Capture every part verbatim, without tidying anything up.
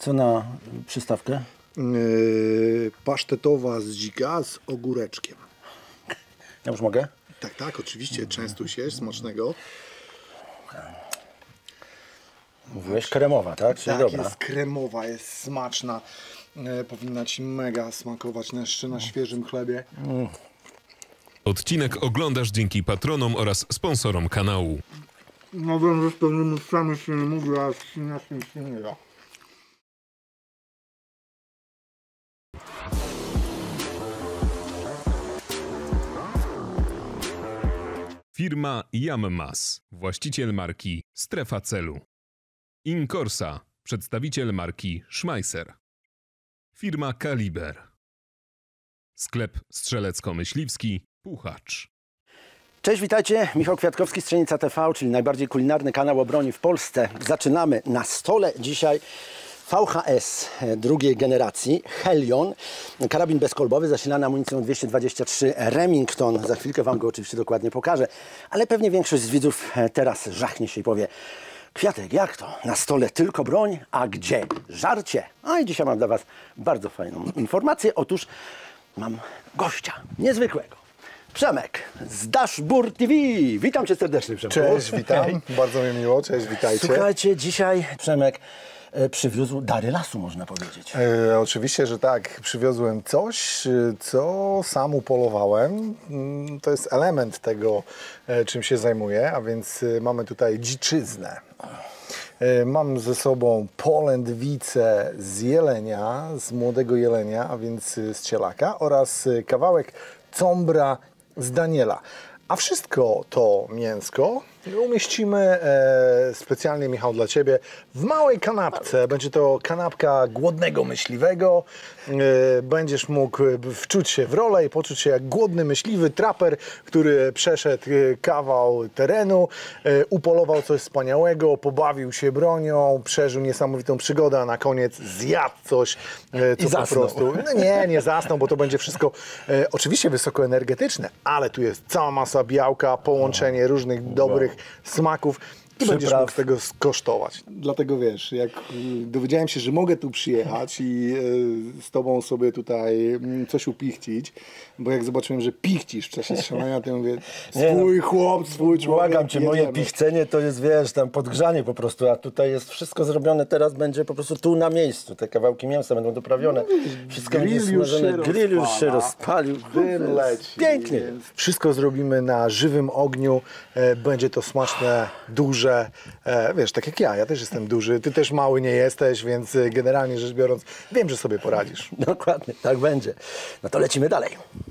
co na przystawkę? Yy, pasztetowa z dzika z ogóreczkiem. Ja już mogę? Tak, tak, oczywiście. Częstuj się, smacznego. Mówiłeś kremowa, tak? Czyli Tak, dobra. jest kremowa, jest smaczna. E, powinna ci mega smakować na, jeszcze na świeżym chlebie. Mm. Odcinek oglądasz dzięki patronom oraz sponsorom kanału. No wiem, że z pewnymi sami się nie mówi, a z świniakiem się nie da. Firma Jammas, właściciel marki Strefa Celu. Incorsa, przedstawiciel marki Schmeisser. Firma Kaliber. Sklep strzelecko-myśliwski Puchacz. Cześć, witajcie. Michał Kwiatkowski, Strzelnica T V, czyli najbardziej kulinarny kanał o broni w Polsce. Zaczynamy. Na stole dzisiaj V H S drugiej generacji, Helion, karabin bezkolbowy zasilany amunicją dwieście dwadzieścia trzy Remington. Za chwilkę Wam go oczywiście dokładnie pokażę, ale pewnie większość z widzów teraz żachnie się i powie: Kwiatek, jak to? Na stole tylko broń, a gdzie żarcie? A i dzisiaj mam dla Was bardzo fajną informację. Otóż mam gościa niezwykłego. Przemek z Dashboard T V. Witam Cię serdecznie, Przemku. Cześć, witam. Hej. Bardzo mi miło. Cześć, witajcie. Słuchajcie, dzisiaj Przemek e, przywiózł dary lasu, można powiedzieć. E, oczywiście, że tak. Przywiozłem coś, co sam upolowałem. To jest element tego, czym się zajmuję, a więc mamy tutaj dziczyznę. Mam ze sobą polędwicę z jelenia, z młodego jelenia, a więc z cielaka, oraz kawałek combra z Daniela. A wszystko to mięsko umieścimy e, specjalnie, Michał, dla Ciebie w małej kanapce. Będzie to kanapka głodnego myśliwego. E, będziesz mógł wczuć się w rolę i poczuć się jak głodny myśliwy traper, który przeszedł kawał terenu, e, upolował coś wspaniałego, pobawił się bronią, przeżył niesamowitą przygodę, a na koniec zjadł coś, e, co I po zasnął. prostu... No nie, nie zasnął, bo to będzie wszystko e, oczywiście wysokoenergetyczne, ale tu jest cała masa białka, połączenie różnych dobrych smaków i Przypraw. będziesz mógł tego skosztować. Dlatego wiesz, jak dowiedziałem się, że mogę tu przyjechać i e, z tobą sobie tutaj mm, coś upichcić, bo jak zobaczyłem, że pichcisz w czasie strzelania, to ja mówię, swój Nie, no, chłop, swój człowiek. Błagam Cię, moje jedziemy. pichcenie to jest, wiesz, tam podgrzanie po prostu, a tutaj jest wszystko zrobione, teraz będzie po prostu tu na miejscu. Te kawałki mięsa będą doprawione. Wszystko Grill będzie już smażone. się Grill już się rozpala. rozpalił. Dym leci. Pięknie. Więc wszystko zrobimy na żywym ogniu. E, będzie to smaczne, duże. E, wiesz, tak jak ja, ja też jestem duży, ty też mały nie jesteś, więc e, generalnie rzecz biorąc, wiem, że sobie poradzisz. Dokładnie, tak będzie. No to lecimy dalej.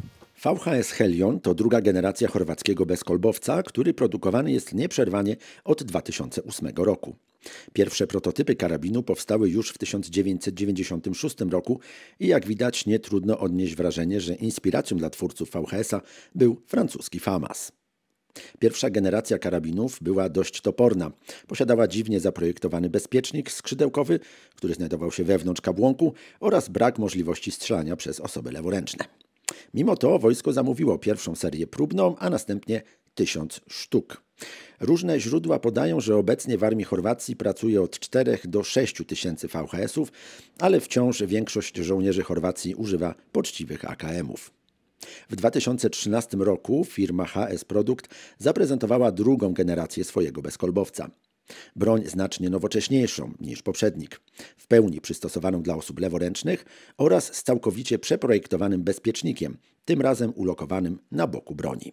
V H S Helion to druga generacja chorwackiego bezkolbowca, który produkowany jest nieprzerwanie od dwa tysiące ósmego roku. Pierwsze prototypy karabinu powstały już w tysiąc dziewięćset dziewięćdziesiątym szóstym roku i jak widać nie trudno odnieść wrażenie, że inspiracją dla twórców V H S-a był francuski FAMAS. Pierwsza generacja karabinów była dość toporna. Posiadała dziwnie zaprojektowany bezpiecznik skrzydełkowy, który znajdował się wewnątrz kabłonku, oraz brak możliwości strzelania przez osoby leworęczne. Mimo to wojsko zamówiło pierwszą serię próbną, a następnie tysiąc sztuk. Różne źródła podają, że obecnie w armii Chorwacji pracuje od czterech do sześciu tysięcy V H S-ów, ale wciąż większość żołnierzy Chorwacji używa poczciwych A K M-ów. W dwa tysiące trzynastym roku firma H S Produkt zaprezentowała drugą generację swojego bezkolbowca. Broń znacznie nowocześniejszą niż poprzednik, w pełni przystosowaną dla osób leworęcznych oraz z całkowicie przeprojektowanym bezpiecznikiem, tym razem ulokowanym na boku broni.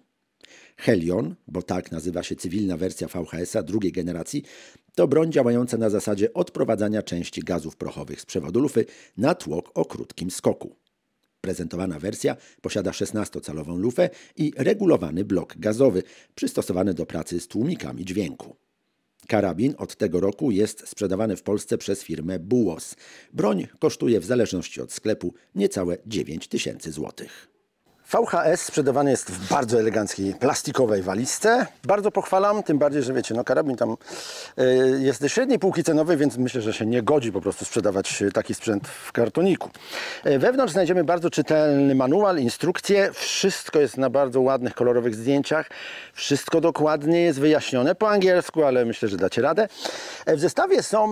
Helion, bo tak nazywa się cywilna wersja V H S-a drugiej generacji, to broń działająca na zasadzie odprowadzania części gazów prochowych z przewodu lufy na tłok o krótkim skoku. Prezentowana wersja posiada szesnastocalową lufę i regulowany blok gazowy, przystosowany do pracy z tłumikami dźwięku. Karabin od tego roku jest sprzedawany w Polsce przez firmę Bułos. Broń kosztuje w zależności od sklepu niecałe dziewięć tysięcy złotych. V H S sprzedawany jest w bardzo eleganckiej, plastikowej walizce. Bardzo pochwalam, tym bardziej, że wiecie, no karabin tam y, jest ze średniej półki cenowej, więc myślę, że się nie godzi po prostu sprzedawać taki sprzęt w kartoniku. Y, wewnątrz znajdziemy bardzo czytelny manual, instrukcje. Wszystko jest na bardzo ładnych, kolorowych zdjęciach. Wszystko dokładnie jest wyjaśnione po angielsku, ale myślę, że dacie radę. Y, w zestawie są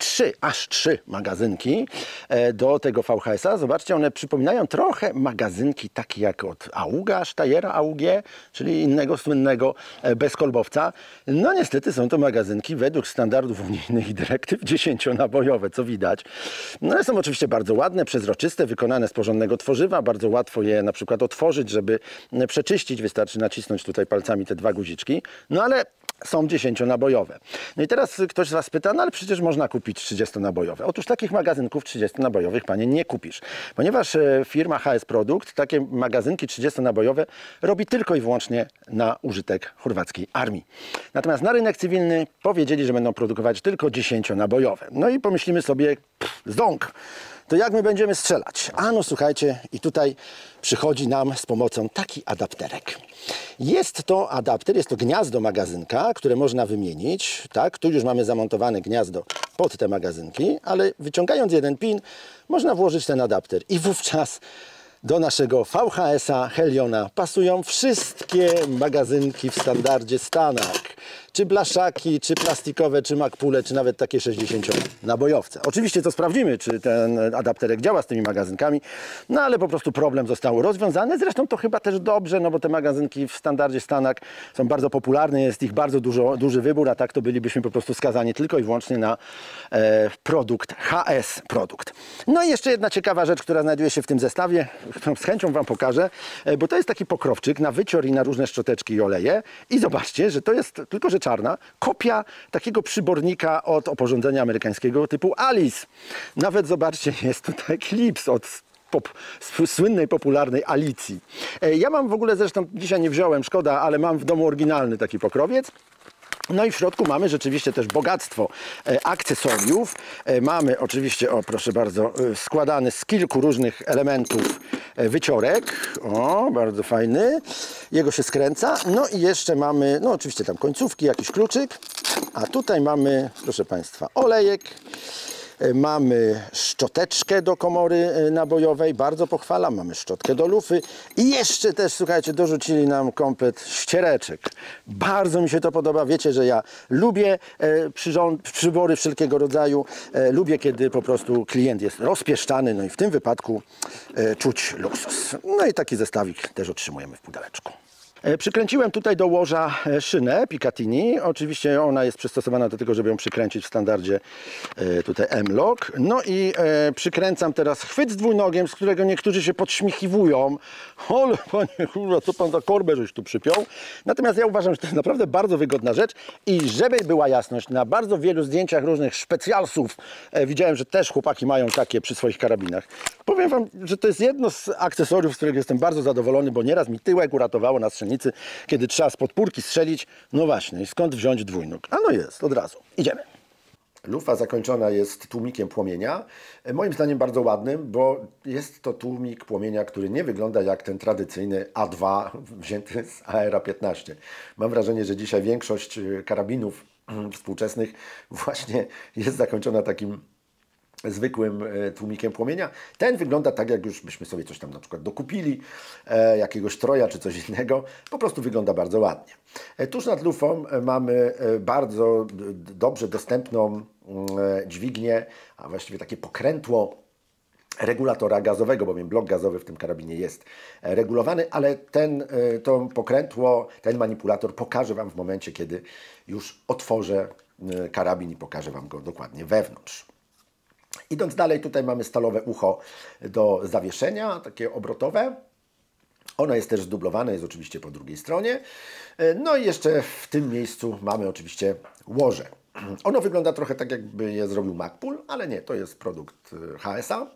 trzy, aż trzy magazynki do tego V H S-a. Zobaczcie, one przypominają trochę magazynki takie jak od Auga, Steyera A U G, czyli innego słynnego bezkolbowca. No niestety są to magazynki według standardów unijnych i dyrektyw dziesięcionabojowe, co widać. No one są oczywiście bardzo ładne, przezroczyste, wykonane z porządnego tworzywa. Bardzo łatwo je na przykład otworzyć, żeby przeczyścić. Wystarczy nacisnąć tutaj palcami te dwa guziczki. No ale są dziesięcionabojowe. No i teraz ktoś z Was pyta, no ale przecież można kupić trzydziestonabojowe. Otóż takich magazynków trzydziestonabojowych, panie, nie kupisz. Ponieważ firma H S Produkt takie magazynki trzydziestonabojowe robi tylko i wyłącznie na użytek chorwackiej armii. Natomiast na rynek cywilny powiedzieli, że będą produkować tylko dziesięcionabojowe. No i pomyślimy sobie, pff, ząg. To jak my będziemy strzelać? A no słuchajcie, i tutaj przychodzi nam z pomocą taki adapterek. Jest to adapter, jest to gniazdo magazynka, które można wymienić. Tak? Tu już mamy zamontowane gniazdo pod te magazynki, ale wyciągając jeden pin, można włożyć ten adapter i wówczas do naszego V H S-a Heliona pasują wszystkie magazynki w standardzie Stanak. Czy blaszaki, czy plastikowe, czy makpule, czy nawet takie sześćdziesięcionabojowce. Oczywiście to sprawdzimy, czy ten adapterek działa z tymi magazynkami, no ale po prostu problem został rozwiązany. Zresztą to chyba też dobrze, no bo te magazynki w standardzie Stanak są bardzo popularne, jest ich bardzo dużo, duży wybór, a tak to bylibyśmy po prostu skazani tylko i wyłącznie na e, produkt H S Produkt. No i jeszcze jedna ciekawa rzecz, która znajduje się w tym zestawie, którą z chęcią Wam pokażę, e, bo to jest taki pokrowczyk na wycior i na różne szczoteczki i oleje. I zobaczcie, że to jest, tylko że czarna, kopia takiego przybornika od oporządzenia amerykańskiego typu Alice. Nawet zobaczcie, jest tutaj klips od pop, słynnej, popularnej Alicji. Ja mam w ogóle, zresztą dzisiaj nie wziąłem, szkoda, ale mam w domu oryginalny taki pokrowiec. No i w środku mamy rzeczywiście też bogactwo e, akcesoriów. E, mamy oczywiście, o proszę bardzo, e, składany z kilku różnych elementów e, wyciorek. O, bardzo fajny. Jego się skręca. No i jeszcze mamy, no oczywiście tam końcówki, jakiś kluczyk. A tutaj mamy, proszę Państwa, olejek. Mamy szczoteczkę do komory nabojowej, bardzo pochwalam. Mamy szczotkę do lufy i jeszcze też, słuchajcie, dorzucili nam komplet ściereczek. Bardzo mi się to podoba. Wiecie, że ja lubię e, przyrząd, przybory wszelkiego rodzaju. E, lubię, kiedy po prostu klient jest rozpieszczany, no i w tym wypadku e, czuć luksus. No i taki zestawik też otrzymujemy w pudełeczku. Przykręciłem tutaj do łoża szynę Picatinny. Oczywiście ona jest przystosowana do tego, żeby ją przykręcić w standardzie tutaj M-Lock. No i e, przykręcam teraz chwyt z dwójnogiem, z którego niektórzy się podśmiechiwują. Ale panie kurwa, co pan za korbę żeś tu przypiął? Natomiast ja uważam, że to jest naprawdę bardzo wygodna rzecz i żeby była jasność, na bardzo wielu zdjęciach różnych specjalsów e, widziałem, że też chłopaki mają takie przy swoich karabinach. Powiem Wam, że to jest jedno z akcesoriów, z którego jestem bardzo zadowolony, bo nieraz mi tyłek uratowało na strzelnicy, kiedy trzeba z podpórki strzelić. No właśnie, skąd wziąć dwójnóg? A no jest, od razu. Idziemy. Lufa zakończona jest tłumikiem płomienia. Moim zdaniem bardzo ładnym, bo jest to tłumik płomienia, który nie wygląda jak ten tradycyjny A dwa wzięty z A R piętnaście. Mam wrażenie, że dzisiaj większość karabinów współczesnych właśnie jest zakończona takim zwykłym tłumikiem płomienia. Ten wygląda tak, jak już byśmy sobie coś tam na przykład dokupili, e, jakiegoś troja czy coś innego. Po prostu wygląda bardzo ładnie. E, tuż nad lufą mamy bardzo dobrze dostępną e, dźwignię, a właściwie takie pokrętło regulatora gazowego, bowiem blok gazowy w tym karabinie jest regulowany, ale ten, to pokrętło, ten manipulator pokażę Wam w momencie, kiedy już otworzę karabin i pokażę Wam go dokładnie wewnątrz. Idąc dalej, tutaj mamy stalowe ucho do zawieszenia, takie obrotowe. Ono jest też zdublowane, jest oczywiście po drugiej stronie. No i jeszcze w tym miejscu mamy oczywiście łoże. Ono wygląda trochę tak, jakby je zrobił Magpul, ale nie, to jest produkt H S a.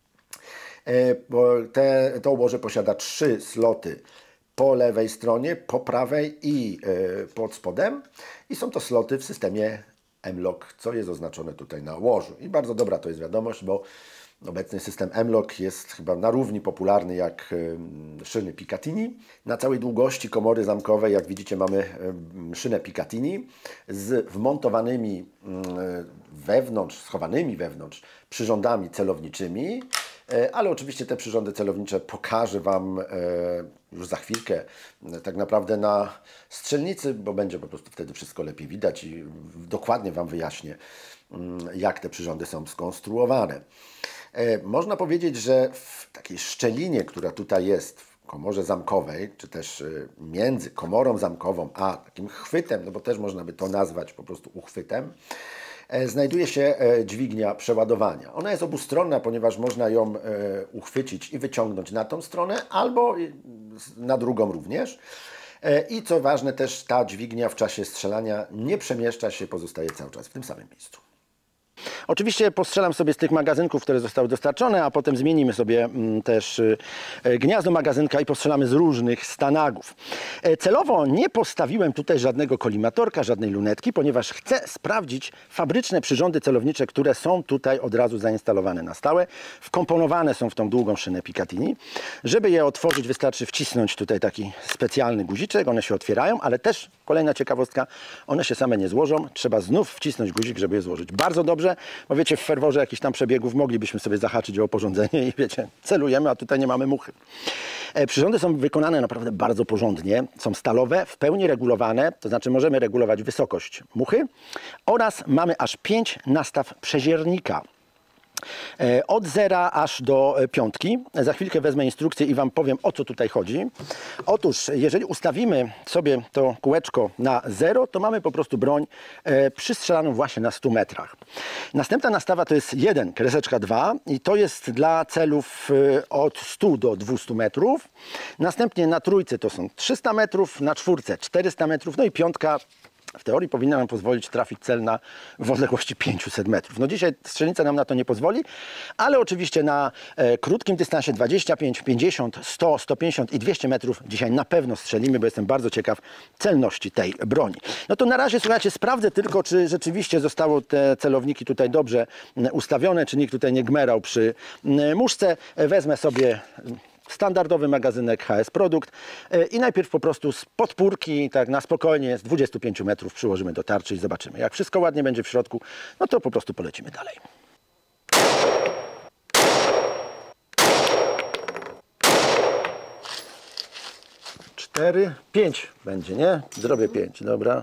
Bo te, to łoże posiada trzy sloty po lewej stronie, po prawej i pod spodem. I są to sloty w systemie M-Lock, co jest oznaczone tutaj na łożu. I bardzo dobra to jest wiadomość, bo obecny system M-Lock jest chyba na równi popularny jak szyny Picatinny. Na całej długości komory zamkowej, jak widzicie, mamy szynę Picatinny z wmontowanymi wewnątrz, schowanymi wewnątrz przyrządami celowniczymi. Ale oczywiście te przyrządy celownicze pokażę Wam już za chwilkę tak naprawdę na strzelnicy, bo będzie po prostu wtedy wszystko lepiej widać i dokładnie Wam wyjaśnię, jak te przyrządy są skonstruowane. Można powiedzieć, że w takiej szczelinie, która tutaj jest, w komorze zamkowej, czy też między komorą zamkową a takim chwytem, no bo też można by to nazwać po prostu uchwytem, znajduje się dźwignia przeładowania. Ona jest obustronna, ponieważ można ją uchwycić i wyciągnąć na tą stronę, albo na drugą również. I co ważne, też ta dźwignia w czasie strzelania nie przemieszcza się, pozostaje cały czas w tym samym miejscu. Oczywiście postrzelam sobie z tych magazynków, które zostały dostarczone, a potem zmienimy sobie mm, też y, gniazdo magazynka i postrzelamy z różnych stanagów. E, celowo nie postawiłem tutaj żadnego kolimatorka, żadnej lunetki, ponieważ chcę sprawdzić fabryczne przyrządy celownicze, które są tutaj od razu zainstalowane na stałe. Wkomponowane są w tą długą szynę Picatinny. Żeby je otworzyć, wystarczy wcisnąć tutaj taki specjalny guziczek. One się otwierają, ale też kolejna ciekawostka, one się same nie złożą. Trzeba znów wcisnąć guzik, żeby je złożyć. Bardzo dobrze. Bo wiecie, w ferworze jakichś tam przebiegów moglibyśmy sobie zahaczyć o oporządzenie i wiecie, celujemy, a tutaj nie mamy muchy. E, przyrządy są wykonane naprawdę bardzo porządnie. Są stalowe, w pełni regulowane, to znaczy możemy regulować wysokość muchy oraz mamy aż pięć nastaw przeziernika. Od zera aż do piątki. Za chwilkę wezmę instrukcję i Wam powiem, o co tutaj chodzi. Otóż, jeżeli ustawimy sobie to kółeczko na zero, to mamy po prostu broń e, przystrzelaną właśnie na stu metrach. Następna nastawa to jest jeden, kreseczka dwa i to jest dla celów e, od stu do dwustu metrów. Następnie na trójce to są trzysta metrów, na czwórce czterysta metrów, no i piątka w teorii powinna nam pozwolić trafić cel na w odległości pięciuset metrów. No dzisiaj strzelnica nam na to nie pozwoli, ale oczywiście na e, krótkim dystansie dwadzieścia pięć, pięćdziesiąt, sto, sto pięćdziesiąt i dwieście metrów dzisiaj na pewno strzelimy, bo jestem bardzo ciekaw celności tej broni. No to na razie, słuchajcie, sprawdzę tylko, czy rzeczywiście zostały te celowniki tutaj dobrze ustawione, czy nikt tutaj nie gmerał przy muszce. Wezmę sobie standardowy magazynek H S Produkt i najpierw po prostu z podpórki, tak na spokojnie, z dwudziestu pięciu metrów przyłożymy do tarczy i zobaczymy. Jak wszystko ładnie będzie w środku, no to po prostu polecimy dalej. Cztery, pięć będzie, nie? Zrobię pięć, dobra.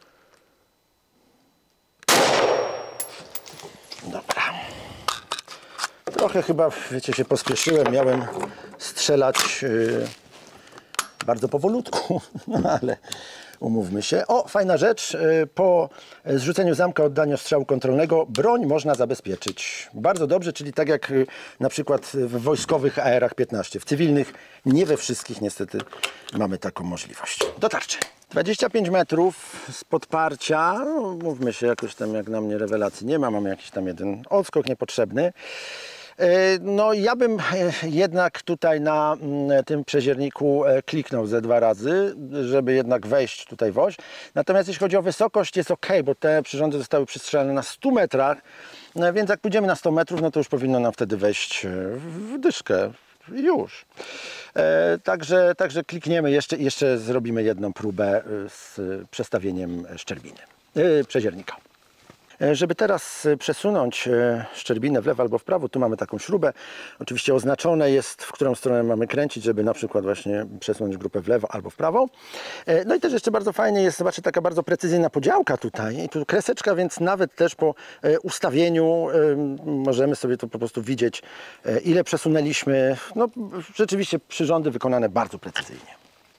Dobra. Trochę chyba, wiecie, się pospieszyłem, miałem strzelać yy, bardzo powolutku, no ale umówmy się. O, fajna rzecz, yy, po zrzuceniu zamka oddania strzału kontrolnego broń można zabezpieczyć bardzo dobrze, czyli tak jak yy, na przykład w wojskowych A R-ach piętnaście, w cywilnych, nie we wszystkich niestety mamy taką możliwość. Do tarczy. dwadzieścia pięć metrów z podparcia, no, mówmy się, jakoś tam jak na mnie rewelacji nie ma, mam jakiś tam jeden odskok niepotrzebny. No ja bym jednak tutaj na tym przezierniku kliknął ze dwa razy, żeby jednak wejść tutaj w oś. Natomiast jeśli chodzi o wysokość, jest ok, bo te przyrządy zostały przystrzelane na stu metrach, więc jak pójdziemy na sto metrów, no to już powinno nam wtedy wejść w dyszkę. Już. E, także, także klikniemy jeszcze i jeszcze zrobimy jedną próbę z przestawieniem szczerbiny, e, przeziernika. Żeby teraz przesunąć szczerbinę w lewo albo w prawo, tu mamy taką śrubę. Oczywiście oznaczone jest, w którą stronę mamy kręcić, żeby na przykład właśnie przesunąć grupę w lewo albo w prawo. No i też jeszcze bardzo fajnie jest, zobaczcie, taka bardzo precyzyjna podziałka tutaj. I tu kreseczka, więc nawet też po ustawieniu możemy sobie to po prostu widzieć, ile przesunęliśmy. No rzeczywiście przyrządy wykonane bardzo precyzyjnie.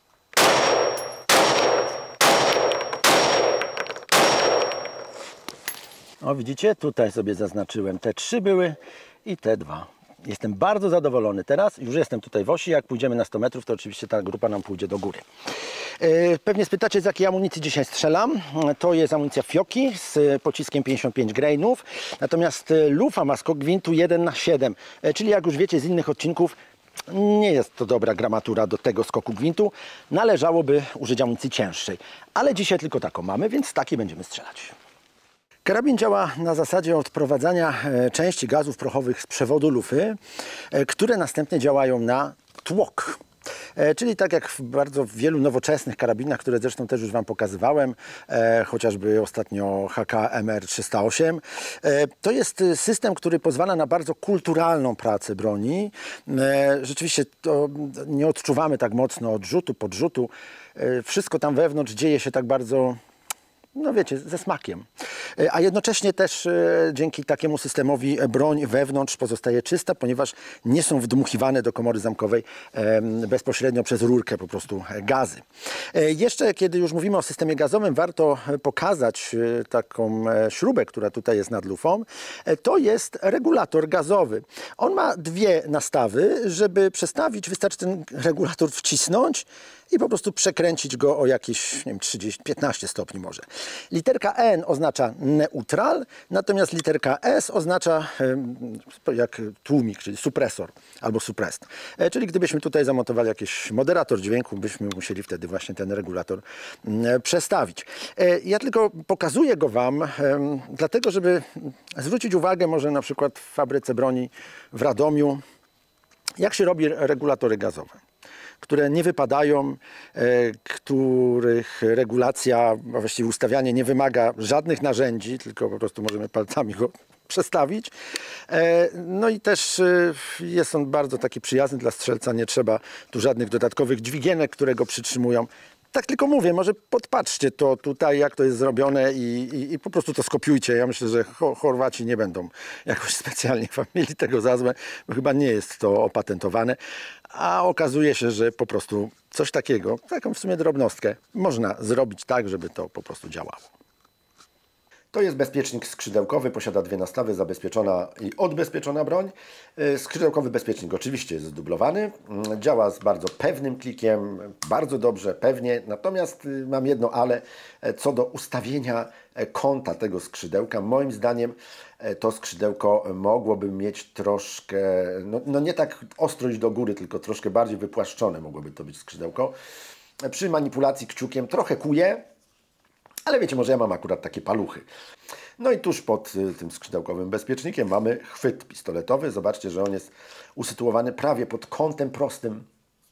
O, widzicie, tutaj sobie zaznaczyłem, te trzy były i te dwa. Jestem bardzo zadowolony teraz, już jestem tutaj w osi, jak pójdziemy na sto metrów, to oczywiście ta grupa nam pójdzie do góry. Pewnie spytacie, z jakiej amunicji dzisiaj strzelam. To jest amunicja Fioki z pociskiem pięćdziesiąt pięć grainów, natomiast lufa ma skok gwintu jeden na siedem, czyli jak już wiecie z innych odcinków, nie jest to dobra gramatura do tego skoku gwintu, należałoby użyć amunicji cięższej, ale dzisiaj tylko taką mamy, więc z takiej będziemy strzelać. Karabin działa na zasadzie odprowadzania części gazów prochowych z przewodu lufy, które następnie działają na tłok. Czyli tak jak w bardzo wielu nowoczesnych karabinach, które zresztą też już Wam pokazywałem, chociażby ostatnio H K M R trzysta osiem. To jest system, który pozwala na bardzo kulturalną pracę broni. Rzeczywiście to nie odczuwamy tak mocno odrzutu, podrzutu. Wszystko tam wewnątrz dzieje się tak bardzo no wiecie, ze smakiem. A jednocześnie też dzięki takiemu systemowi broń wewnątrz pozostaje czysta, ponieważ nie są wdmuchiwane do komory zamkowej bezpośrednio przez rurkę po prostu gazy. Jeszcze kiedy już mówimy o systemie gazowym, warto pokazać taką śrubę, która tutaj jest nad lufą. To jest regulator gazowy. On ma dwie nastawy. Żeby przestawić, wystarczy ten regulator wcisnąć i po prostu przekręcić go o jakieś, nie wiem, trzydzieści, piętnaście stopni może. Literka N oznacza neutral, natomiast literka S oznacza e, jak tłumik, czyli supresor albo suppressed. E, czyli gdybyśmy tutaj zamontowali jakiś moderator dźwięku, byśmy musieli wtedy właśnie ten regulator e, przestawić. E, ja tylko pokazuję go Wam, e, dlatego żeby zwrócić uwagę może na przykład w fabryce broni w Radomiu, jak się robi regulatory gazowe, które nie wypadają, e, których regulacja, a właściwie ustawianie nie wymaga żadnych narzędzi, tylko po prostu możemy palcami go przestawić. E, no i też e, jest on bardzo taki przyjazny dla strzelca, nie trzeba tu żadnych dodatkowych dźwigienek, które go przytrzymują. Tak tylko mówię, może podpatrzcie to tutaj, jak to jest zrobione i, i, i po prostu to skopiujcie. Ja myślę, że Chorwaci nie będą jakoś specjalnie mieli tego za złe, bo chyba nie jest to opatentowane. A okazuje się, że po prostu coś takiego, taką w sumie drobnostkę, można zrobić tak, żeby to po prostu działało. To jest bezpiecznik skrzydełkowy, posiada dwie nastawy, zabezpieczona i odbezpieczona broń. Skrzydełkowy bezpiecznik oczywiście jest zdublowany, działa z bardzo pewnym klikiem, bardzo dobrze, pewnie, natomiast mam jedno ale co do ustawienia kąta tego skrzydełka. Moim zdaniem to skrzydełko mogłoby mieć troszkę, no, no nie tak ostro iść do góry, tylko troszkę bardziej wypłaszczone mogłoby to być skrzydełko. Przy manipulacji kciukiem trochę kuje, ale wiecie, może ja mam akurat takie paluchy. No i tuż pod tym skrzydełkowym bezpiecznikiem mamy chwyt pistoletowy. Zobaczcie, że on jest usytuowany prawie pod kątem prostym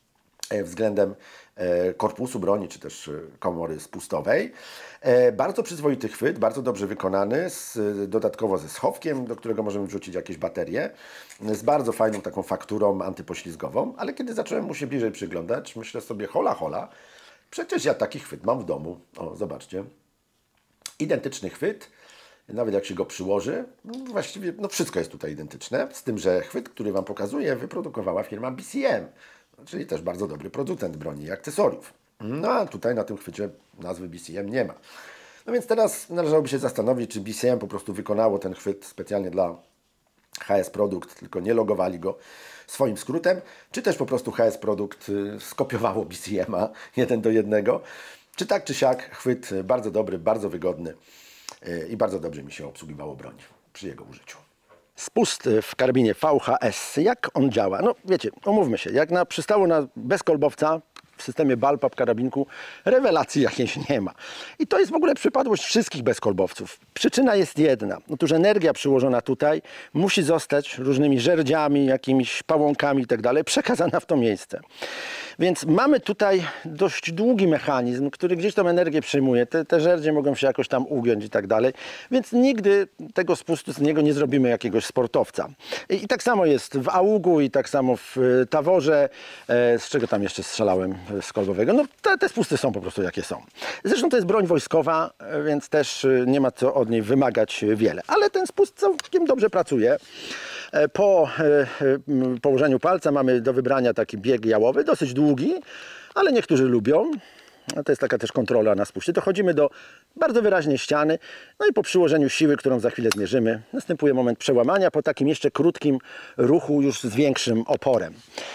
względem korpusu broni, czy też komory spustowej. Bardzo przyzwoity chwyt, bardzo dobrze wykonany, z, dodatkowo ze schowkiem, do którego możemy wrzucić jakieś baterie, z bardzo fajną taką fakturą antypoślizgową, ale kiedy zacząłem mu się bliżej przyglądać, myślę sobie, hola, hola, przecież ja taki chwyt mam w domu. O, zobaczcie. Identyczny chwyt, nawet jak się go przyłoży, właściwie no wszystko jest tutaj identyczne, z tym, że chwyt, który Wam pokazuję, wyprodukowała firma B C M, czyli też bardzo dobry producent broni i akcesoriów. No a tutaj na tym chwycie nazwy B C M nie ma. No więc teraz należałoby się zastanowić, czy B C M po prostu wykonało ten chwyt specjalnie dla H S Produkt, tylko nie logowali go swoim skrótem, czy też po prostu H S Produkt skopiowało B C M a jeden do jednego. Czy tak, czy siak, chwyt bardzo dobry, bardzo wygodny i bardzo dobrze mi się obsługiwało broń przy jego użyciu. Spust w karabinie V H S. Jak on działa? No wiecie, umówmy się, jak na, przystało na bezkolbowca w systemie Bullpup karabinku, rewelacji jakiejś nie ma. I to jest w ogóle przypadłość wszystkich bezkolbowców. Przyczyna jest jedna. Otóż energia przyłożona tutaj musi zostać różnymi żerdziami, jakimiś pałąkami i tak dalej przekazana w to miejsce. Więc mamy tutaj dość długi mechanizm, który gdzieś tą energię przyjmuje. Te, te żerdzie mogą się jakoś tam ugiąć i tak dalej. Więc nigdy tego spustu z niego nie zrobimy jakiegoś sportowca. I, i tak samo jest w Augu i tak samo w Taworze. E, z czego tam jeszcze strzelałem z kolbowego? No te, te spusty są po prostu jakie są. Zresztą to jest broń wojskowa, więc też nie ma co od niej wymagać wiele. Ale ten spust całkiem dobrze pracuje. Po położeniu palca mamy do wybrania taki bieg jałowy, dosyć długi, ale niektórzy lubią. To jest taka też kontrola na spuście. Dochodzimy do bardzo wyraźnej ściany, no i po przyłożeniu siły, którą za chwilę zmierzymy, następuje moment przełamania po takim jeszcze krótkim ruchu już z większym oporem.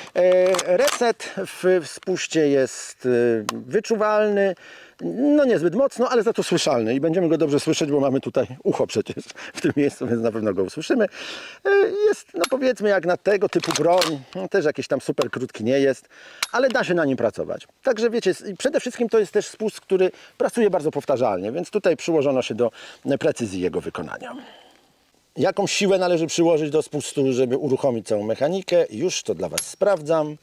Reset w spuście jest wyczuwalny, no niezbyt mocno, ale za to słyszalny i będziemy go dobrze słyszeć, bo mamy tutaj ucho przecież w tym miejscu, więc na pewno go usłyszymy. Jest, no powiedzmy, jak na tego typu broń, no też jakiś tam super krótki nie jest, ale da się na nim pracować. Także wiecie, przede wszystkim to jest też spust, który pracuje bardzo powtarzalnie, więc tutaj przyłożono się do precyzji jego wykonania. Jaką siłę należy przyłożyć do spustu, żeby uruchomić całą mechanikę? Już to dla Was sprawdzam.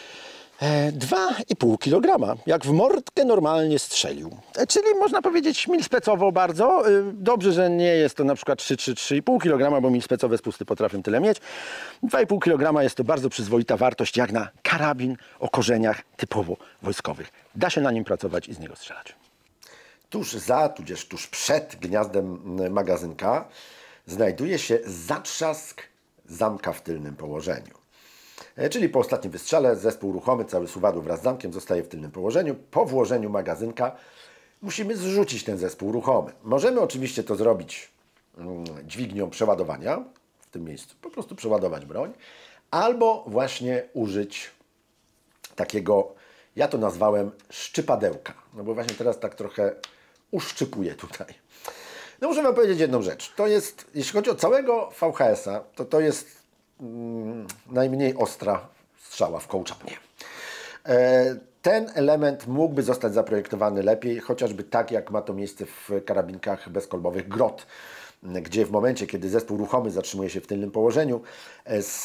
dwa i pół kilograma, jak w mordkę normalnie strzelił. Czyli można powiedzieć milspecowo bardzo. Dobrze, że nie jest to na przykład trzy czy trzy i pół kilograma, bo milspecowe spusty potrafią tyle mieć. dwa i pół kilograma jest to bardzo przyzwoita wartość, jak na karabin o korzeniach typowo wojskowych. Da się na nim pracować i z niego strzelać. tuż za, tudzież tuż przed gniazdem magazynka znajduje się zatrzask zamka w tylnym położeniu. Czyli po ostatnim wystrzale zespół ruchomy, cały suwadło wraz z zamkiem zostaje w tylnym położeniu. Po włożeniu magazynka musimy zrzucić ten zespół ruchomy. Możemy oczywiście to zrobić dźwignią przeładowania w tym miejscu, po prostu przeładować broń, albo właśnie użyć takiego, ja to nazwałem szczypadełka, no bo właśnie teraz tak trochę uszczypuję tutaj. No muszę Wam powiedzieć jedną rzecz, to jest, jeśli chodzi o całego V H S-a, to to jest mm, najmniej ostra strzała w kołczapnie. E, ten element mógłby zostać zaprojektowany lepiej, chociażby tak jak ma to miejsce w karabinkach bezkolbowych Grot, gdzie w momencie, kiedy zespół ruchomy zatrzymuje się w tylnym położeniu, z,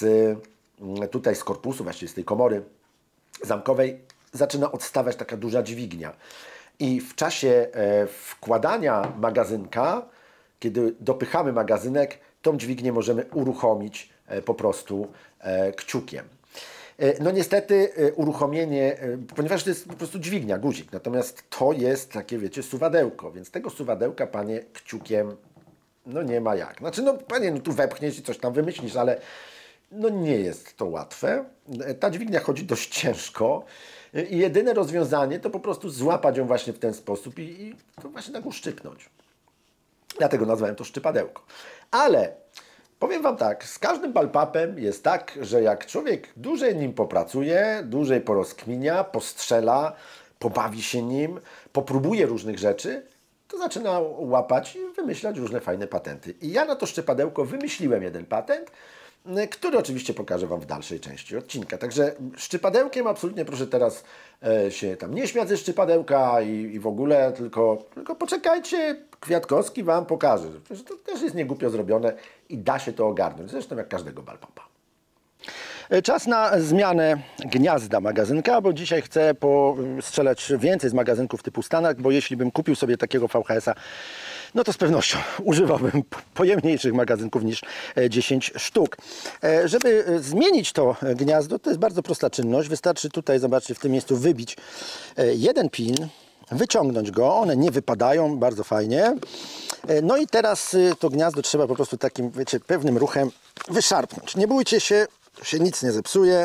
tutaj z korpusu, właściwie z tej komory zamkowej, zaczyna odstawać taka duża dźwignia. I w czasie e, wkładania magazynka, kiedy dopychamy magazynek, tą dźwignię możemy uruchomić e, po prostu e, kciukiem. E, no niestety e, uruchomienie, e, ponieważ to jest po prostu dźwignia, guzik, natomiast to jest takie, wiecie, suwadełko, więc tego suwadełka, panie, kciukiem no nie ma jak. Znaczy, no panie, no tu wepchniesz i coś tam wymyślisz, ale no nie jest to łatwe. Ta dźwignia chodzi dość ciężko i jedyne rozwiązanie to po prostu złapać ją właśnie w ten sposób i, i to właśnie tak uszczypnąć. Dlatego nazwałem to szczypadełko. Ale powiem Wam tak, z każdym balpapem jest tak, że jak człowiek dłużej nim popracuje, dłużej porozkminia, postrzela, pobawi się nim, popróbuje różnych rzeczy, to zaczyna łapać i wymyślać różne fajne patenty. I ja na to szczypadełko wymyśliłem jeden patent, który oczywiście pokażę Wam w dalszej części odcinka. Także szczypadełkiem absolutnie proszę teraz e, się tam nie śmiać ze szczypadełka i, i w ogóle, tylko, tylko poczekajcie, Kwiatkowski Wam pokaże. Przecież to też jest niegłupio zrobione i da się to ogarnąć. Zresztą jak każdego balpapa. Czas na zmianę gniazda magazynka, bo dzisiaj chcę postrzelać więcej z magazynków typu Stanak, bo jeśli bym kupił sobie takiego V H S-a, no to z pewnością używałbym pojemniejszych magazynków niż dziesięć sztuk. Żeby zmienić to gniazdo, to jest bardzo prosta czynność. Wystarczy tutaj, zobaczcie, w tym miejscu wybić jeden pin, wyciągnąć go, one nie wypadają, bardzo fajnie. No i teraz to gniazdo trzeba po prostu takim, wiecie, pewnym ruchem wyszarpnąć. Nie bójcie się, się nic nie zepsuje.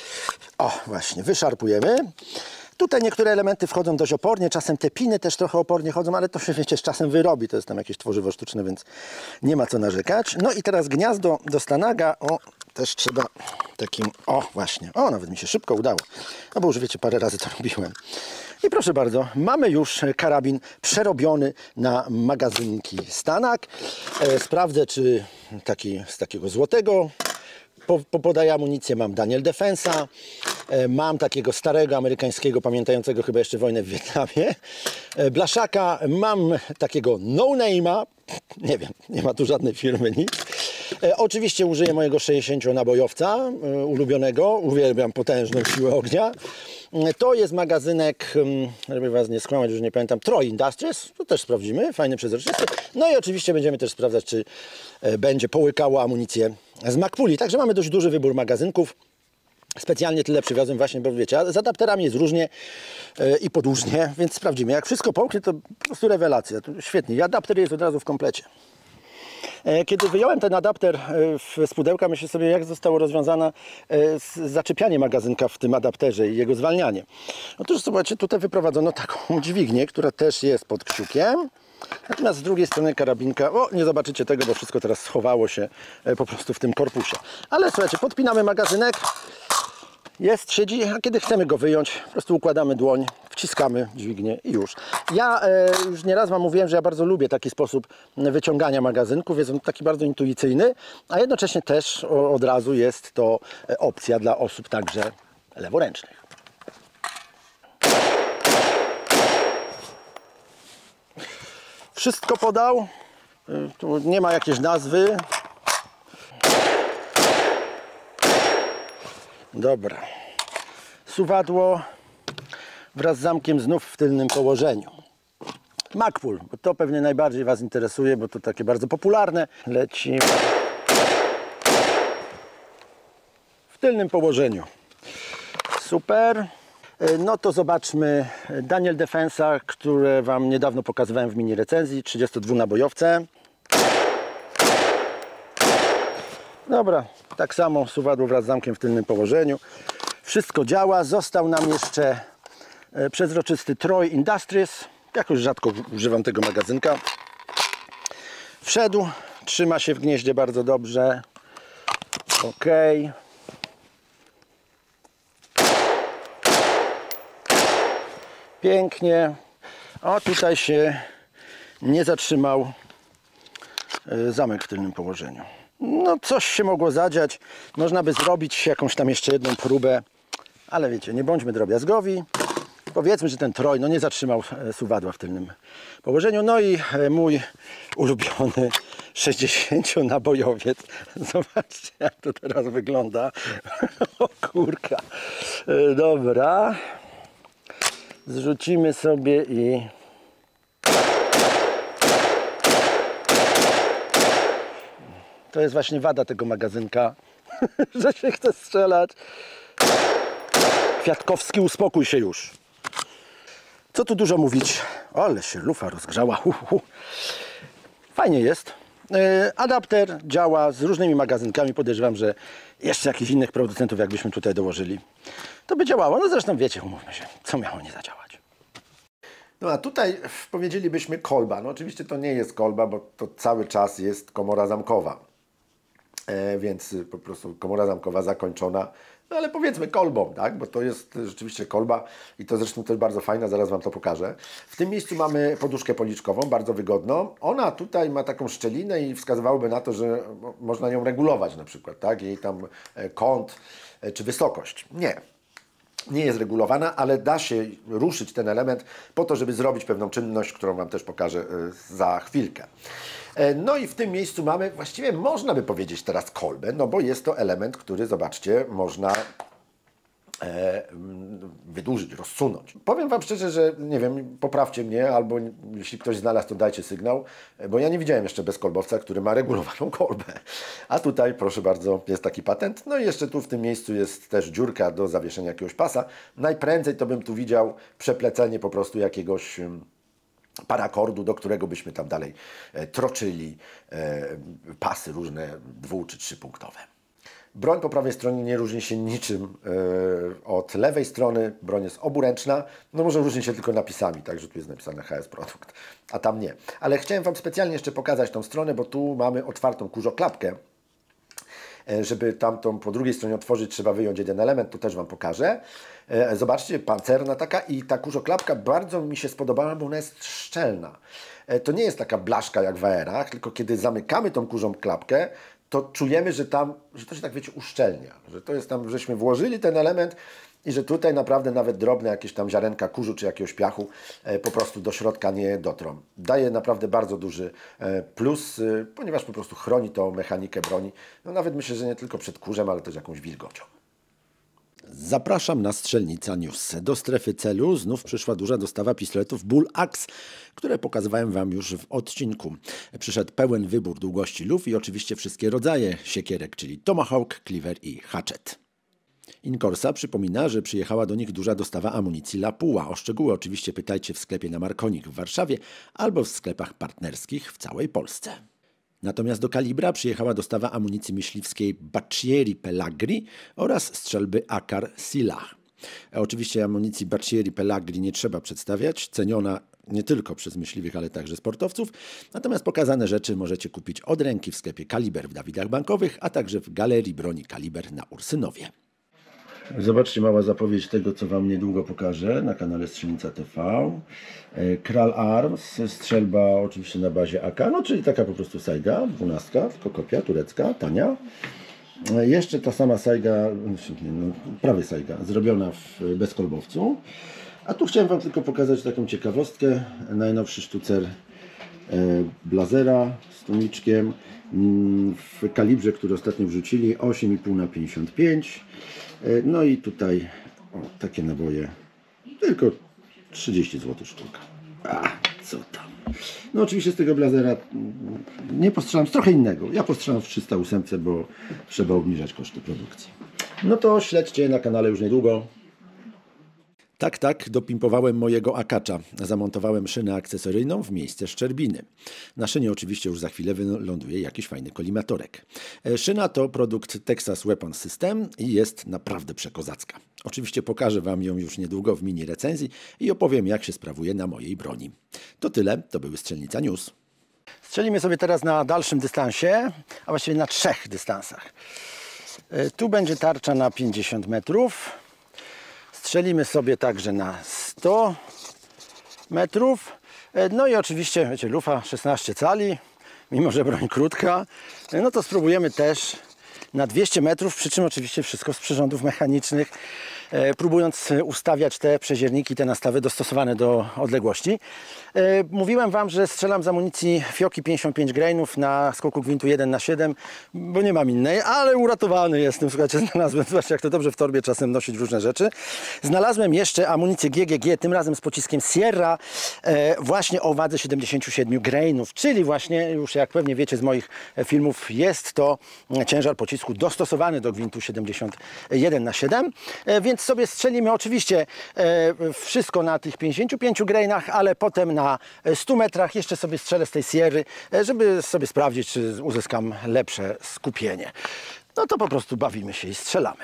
O, właśnie, wyszarpujemy. Tutaj niektóre elementy wchodzą dość opornie, czasem te piny też trochę opornie chodzą, ale to się, wiecie, z czasem wyrobi, to jest tam jakieś tworzywo sztuczne, więc nie ma co narzekać. No i teraz gniazdo do Stanaga, o, też trzeba takim, o właśnie, o, nawet mi się szybko udało, no bo już wiecie, parę razy to robiłem. I proszę bardzo, mamy już karabin przerobiony na magazynki Stanak. E, sprawdzę, czy taki z takiego złotego Po, po podaję amunicję, mam Daniel Defensa, e, mam takiego starego amerykańskiego, pamiętającego chyba jeszcze wojnę w Wietnamie, e, blaszaka, mam takiego no-name'a, nie wiem, nie ma tu żadnej firmy, nic. E, oczywiście użyję mojego sześćdziesięcionabojowca, e, ulubionego, uwielbiam potężną siłę ognia. E, to jest magazynek, e, żeby Was nie skłamać, już nie pamiętam, Troy Industries, to też sprawdzimy, fajny, przezroczysty. No i oczywiście będziemy też sprawdzać, czy e, będzie połykało amunicję z Magpuli. Także mamy dość duży wybór magazynków. Specjalnie tyle przywiozłem właśnie, bo wiecie, z adapterami jest różnie yy, i podłużnie, więc sprawdzimy. Jak wszystko połknie, to po prostu rewelacja. To świetnie. I adapter jest od razu w komplecie. E, kiedy wyjąłem ten adapter yy, z pudełka, myślę sobie, jak zostało rozwiązane yy, zaczepianie magazynka w tym adapterze i jego zwalnianie. Otóż zobaczcie, tutaj wyprowadzono taką dźwignię, która też jest pod kciukiem. Natomiast z drugiej strony karabinka, o, nie zobaczycie tego, bo wszystko teraz schowało się po prostu w tym korpusie. Ale słuchajcie, podpinamy magazynek, jest, siedzi, a kiedy chcemy go wyjąć, po prostu układamy dłoń, wciskamy dźwignię i już. Ja e, już nieraz Wam mówiłem, że ja bardzo lubię taki sposób wyciągania magazynków, jest on taki bardzo intuicyjny, a jednocześnie też o, od razu jest to opcja dla osób także leworęcznych. Wszystko podał, tu nie ma jakiejś nazwy. Dobra. Suwadło wraz z zamkiem znów w tylnym położeniu. Magpul, bo to pewnie najbardziej Was interesuje, bo to takie bardzo popularne. Leci w tylnym położeniu. Super. No to zobaczmy Daniel Defensa, które Wam niedawno pokazywałem w mini recenzji, trzydziestodwunabojowce. Dobra, tak samo suwadło wraz z zamkiem w tylnym położeniu. Wszystko działa. Został nam jeszcze przezroczysty Troy Industries. Jakoś rzadko używam tego magazynka. Wszedł, trzyma się w gnieździe bardzo dobrze. Ok. Pięknie. O, tutaj się nie zatrzymał zamek w tylnym położeniu. No coś się mogło zadziać. Można by zrobić jakąś tam jeszcze jedną próbę, ale wiecie, nie bądźmy drobiazgowi. Powiedzmy, że ten Troy no nie zatrzymał suwadła w tylnym położeniu. No i mój ulubiony sześćdziesięcionabojowiec. Zobaczcie, jak to teraz wygląda. O kurka. Dobra. Zrzucimy sobie i... To jest właśnie wada tego magazynka, że się chce strzelać. Kwiatkowski, uspokój się już. Co tu dużo mówić? O, ale się lufa rozgrzała. Hu, hu. Fajnie jest. Yy, adapter działa z różnymi magazynkami. Podejrzewam, że jeszcze jakichś innych producentów jakbyśmy tutaj dołożyli, to by działało. No zresztą wiecie, umówmy się, co miało nie zadziałać. No a tutaj powiedzielibyśmy kolba. No oczywiście to nie jest kolba, bo to cały czas jest komora zamkowa. E, więc po prostu komora zamkowa zakończona. No ale powiedzmy kolbą, tak? Bo to jest rzeczywiście kolba i to zresztą też bardzo fajna, zaraz Wam to pokażę. W tym miejscu mamy poduszkę policzkową, bardzo wygodną. Ona tutaj ma taką szczelinę i wskazywałoby na to, że można ją regulować na przykład, tak? Jej tam kąt czy wysokość. Nie. Nie jest regulowana, ale da się ruszyć ten element po to, żeby zrobić pewną czynność, którą Wam też pokażę za chwilkę. No i w tym miejscu mamy, właściwie można by powiedzieć teraz kolbę, no bo jest to element, który, zobaczcie, można e, wydłużyć, rozsunąć. Powiem Wam szczerze, że nie wiem, poprawcie mnie, albo jeśli ktoś znalazł, to dajcie sygnał, bo ja nie widziałem jeszcze bezkolbowca, który ma regulowaną kolbę. A tutaj, proszę bardzo, jest taki patent. No i jeszcze tu w tym miejscu jest też dziurka do zawieszenia jakiegoś pasa. Najprędzej to bym tu widział przeplecenie po prostu jakiegoś parakordu, do którego byśmy tam dalej e, troczyli e, pasy różne dwu- czy trzypunktowe. Broń po prawej stronie nie różni się niczym e, od lewej strony. Broń jest oburęczna, no może różni się tylko napisami, także tu jest napisane H S Produkt, a tam nie. Ale chciałem Wam specjalnie jeszcze pokazać tą stronę, bo tu mamy otwartą kurzoklapkę. Żeby tamtą po drugiej stronie otworzyć, trzeba wyjąć jeden element, to też Wam pokażę. Zobaczcie, pancerna taka i ta kurzoklapka bardzo mi się spodobała, bo ona jest szczelna. To nie jest taka blaszka jak w A R-ach, tylko kiedy zamykamy tą kurzą klapkę, to czujemy, że tam, że to się tak wiecie uszczelnia, że to jest tam, żeśmy włożyli ten element i że tutaj naprawdę nawet drobne jakieś tam ziarenka kurzu czy jakiegoś piachu e, po prostu do środka nie dotrą. Daje naprawdę bardzo duży e, plus, e, ponieważ po prostu chroni to mechanikę broni. No nawet myślę, że nie tylko przed kurzem, ale też jakąś wilgocią. Zapraszam na Strzelnica News. Do strefy celu znów przyszła duża dostawa pistoletów Bull Axe, które pokazywałem Wam już w odcinku. Przyszedł pełen wybór długości luf i oczywiście wszystkie rodzaje siekierek, czyli Tomahawk, Cleaver i Hatchet. Incorsa przypomina, że przyjechała do nich duża dostawa amunicji Lapua. O szczegóły oczywiście pytajcie w sklepie na Markonik w Warszawie albo w sklepach partnerskich w całej Polsce. Natomiast do Kalibra przyjechała dostawa amunicji myśliwskiej Baccieri Pelagri oraz strzelby Akar Silah. Oczywiście amunicji Baccieri Pelagri nie trzeba przedstawiać, ceniona nie tylko przez myśliwych, ale także sportowców. Natomiast pokazane rzeczy możecie kupić od ręki w sklepie Kaliber w Dawidach Bankowych, a także w Galerii Broni Kaliber na Ursynowie. Zobaczcie, mała zapowiedź tego, co Wam niedługo pokażę na kanale Strzelnica T V. Kral Arms, strzelba oczywiście na bazie A K, no czyli taka po prostu sajga, dwunastka, tylko kopia turecka, tania. Jeszcze ta sama sajga, no, prawie sajga, zrobiona w bezkolbowcu. A tu chciałem Wam tylko pokazać taką ciekawostkę. Najnowszy sztucer Blazera z tłumiczkiem w kalibrze, który ostatnio wrzucili, osiem i pół na pięćdziesiąt pięć. No i tutaj o, takie naboje, tylko trzydzieści złotych sztuka. A, co tam? No oczywiście z tego Blazera nie postrzelam, z trochę innego. Ja postrzelam w trzysta osiem, bo trzeba obniżać koszty produkcji. No to śledźcie na kanale już niedługo. Tak, tak, dopimpowałem mojego akacza. Zamontowałem szynę akcesoryjną w miejsce szczerbiny. Na szynie oczywiście już za chwilę wyląduje jakiś fajny kolimatorek. Szyna to produkt Texas Weapon System i jest naprawdę przekozacka. Oczywiście pokażę Wam ją już niedługo w mini recenzji i opowiem, jak się sprawuje na mojej broni. To tyle, to były Strzelnica News. Strzelimy sobie teraz na dalszym dystansie, a właściwie na trzech dystansach. Tu będzie tarcza na pięćdziesiąt metrów. Strzelimy sobie także na sto metrów. No i oczywiście, wiecie, lufa szesnaście cali, mimo że broń krótka. No to spróbujemy też na dwieście metrów, przy czym oczywiście wszystko z przyrządów mechanicznych, e, próbując ustawiać te przezierniki, te nastawy dostosowane do odległości. E, mówiłem Wam, że strzelam z amunicji Fioki pięćdziesiąt pięć grainów na skoku gwintu jeden na siedem, bo nie mam innej, ale uratowany jestem. Słuchajcie, znalazłem, zobaczcie, jak to dobrze w torbie czasem nosić różne rzeczy. Znalazłem jeszcze amunicję G G G, tym razem z pociskiem Sierra, e, właśnie o wadze siedemdziesiąt siedem grainów, czyli właśnie, już jak pewnie wiecie z moich filmów, jest to ciężar pocisku dostosowany do gwintu siedemdziesiąt jeden na siedem, e, więc sobie strzelimy oczywiście e, wszystko na tych pięćdziesięciu pięciu grainach, ale potem na stu metrach jeszcze sobie strzelę z tej Sierry, e, żeby sobie sprawdzić, czy uzyskam lepsze skupienie. No to po prostu bawimy się i strzelamy.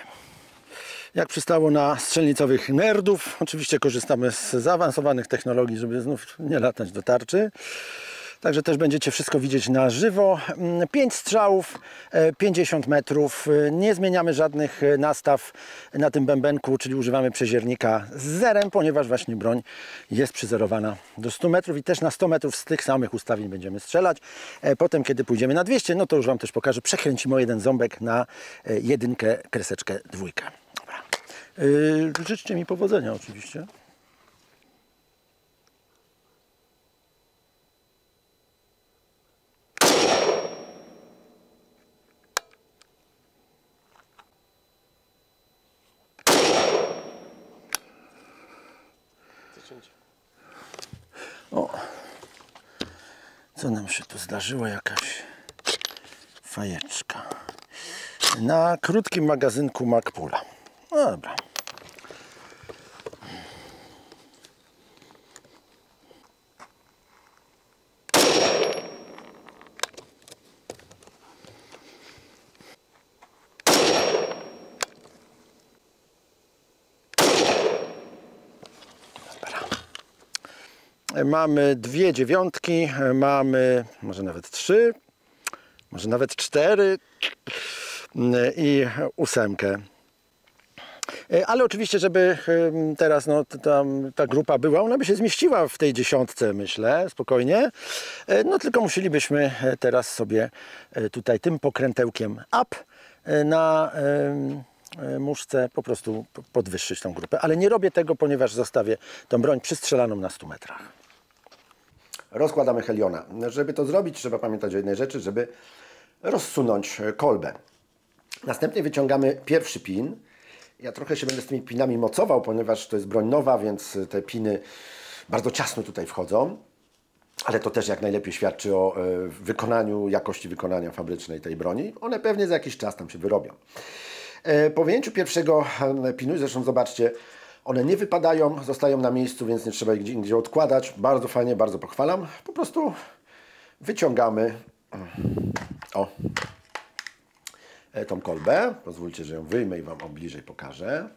Jak przystało na strzelnicowych nerdów, oczywiście korzystamy z zaawansowanych technologii, żeby znów nie latać do tarczy. Także też będziecie wszystko widzieć na żywo. pięć strzałów, pięćdziesiąt metrów. Nie zmieniamy żadnych nastaw na tym bębenku, czyli używamy przeziernika z zerem, ponieważ właśnie broń jest przyzerowana do stu metrów i też na sto metrów z tych samych ustawień będziemy strzelać. Potem, kiedy pójdziemy na dwieście, no to już Wam też pokażę. Przekręcimy o jeden ząbek na jedynkę, kreseczkę, dwójkę. Dobra. Yy, życzcie mi powodzenia oczywiście. O, co nam się tu zdarzyło? Jakaś fajeczka. Na krótkim magazynku Magpula. No dobra. Mamy dwie dziewiątki, mamy może nawet trzy, może nawet cztery i ósemkę. Ale oczywiście, żeby teraz no, ta, ta grupa była, ona by się zmieściła w tej dziesiątce, myślę, spokojnie. No tylko musielibyśmy teraz sobie tutaj tym pokrętełkiem up na muszce po prostu podwyższyć tą grupę. Ale nie robię tego, ponieważ zostawię tą broń przystrzelaną na stu metrach. Rozkładamy Heliona. Żeby to zrobić, trzeba pamiętać o jednej rzeczy, żeby rozsunąć kolbę. Następnie wyciągamy pierwszy pin. Ja trochę się będę z tymi pinami mocował, ponieważ to jest broń nowa, więc te piny bardzo ciasno tutaj wchodzą. Ale to też jak najlepiej świadczy o wykonaniu, jakości wykonania fabrycznej tej broni. One pewnie za jakiś czas tam się wyrobią. Po wyjęciu pierwszego pinu, zresztą zobaczcie, one nie wypadają, zostają na miejscu, więc nie trzeba ich gdzie indziej odkładać. Bardzo fajnie, bardzo pochwalam. Po prostu wyciągamy o, tą kolbę. Pozwólcie, że ją wyjmę i Wam bliżej pokażę.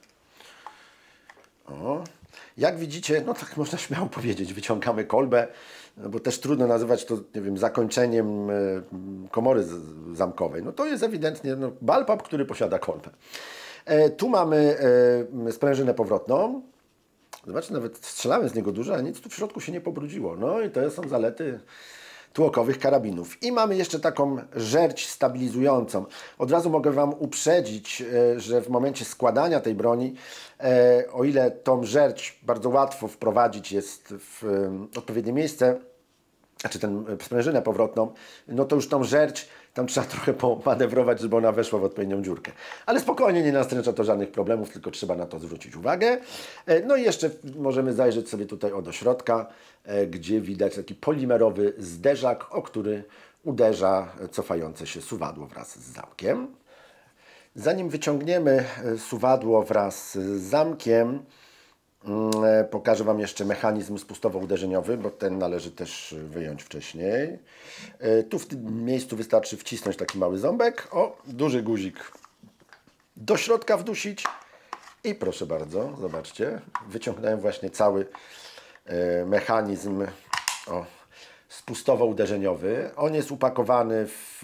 O. Jak widzicie, no tak można śmiało powiedzieć, wyciągamy kolbę, no bo też trudno nazywać to, nie wiem, zakończeniem komory zamkowej. No to jest ewidentnie no, balpap, który posiada kolbę. E, tu mamy e, sprężynę powrotną. Zobaczcie, nawet strzelałem z niego dużo, a nic tu w środku się nie pobrudziło. No i to są zalety tłokowych karabinów. I mamy jeszcze taką żerć stabilizującą. Od razu mogę Wam uprzedzić, e, że w momencie składania tej broni, e, o ile tą żerć bardzo łatwo wprowadzić jest w e, odpowiednie miejsce, znaczy tę sprężynę powrotną, no to już tą żerć tam trzeba trochę pomanewrować, żeby ona weszła w odpowiednią dziurkę. Ale spokojnie, nie nastręcza to żadnych problemów, tylko trzeba na to zwrócić uwagę. No i jeszcze możemy zajrzeć sobie tutaj o do środka, gdzie widać taki polimerowy zderzak, o który uderza cofające się suwadło wraz z zamkiem. Zanim wyciągniemy suwadło wraz z zamkiem, Pokażę Wam jeszcze mechanizm spustowo-uderzeniowy, bo ten należy też wyjąć wcześniej. Tu w tym miejscu wystarczy wcisnąć taki mały ząbek. O, duży guzik do środka wdusić. I proszę bardzo, zobaczcie, wyciągnąłem właśnie cały mechanizm o, spustowo-uderzeniowy. On jest upakowany w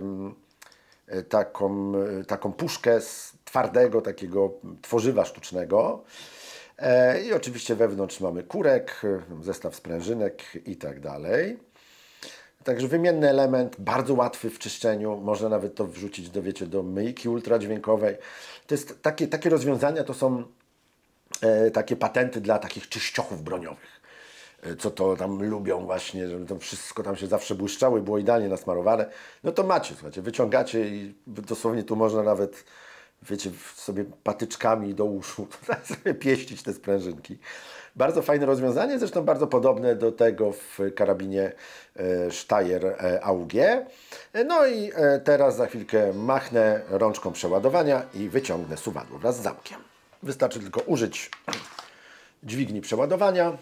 taką, taką puszkę z twardego takiego tworzywa sztucznego. I oczywiście wewnątrz mamy kurek, zestaw sprężynek i tak dalej. Także wymienny element, bardzo łatwy w czyszczeniu. Można nawet to wrzucić do, wiecie, do myjki ultradźwiękowej. To jest takie, takie rozwiązania, to są e, takie patenty dla takich czyściochów broniowych. E, co to tam lubią właśnie, żeby to wszystko tam się zawsze błyszczało i było idealnie nasmarowane. No to macie, słuchajcie, wyciągacie i dosłownie tu można nawet, wiecie, sobie patyczkami do uszu sobie pieścić te sprężynki. Bardzo fajne rozwiązanie, zresztą bardzo podobne do tego w karabinie Steyr A U G. No i teraz za chwilkę machnę rączką przeładowania i wyciągnę suwadło wraz z zamkiem. Wystarczy tylko użyć dźwigni przeładowania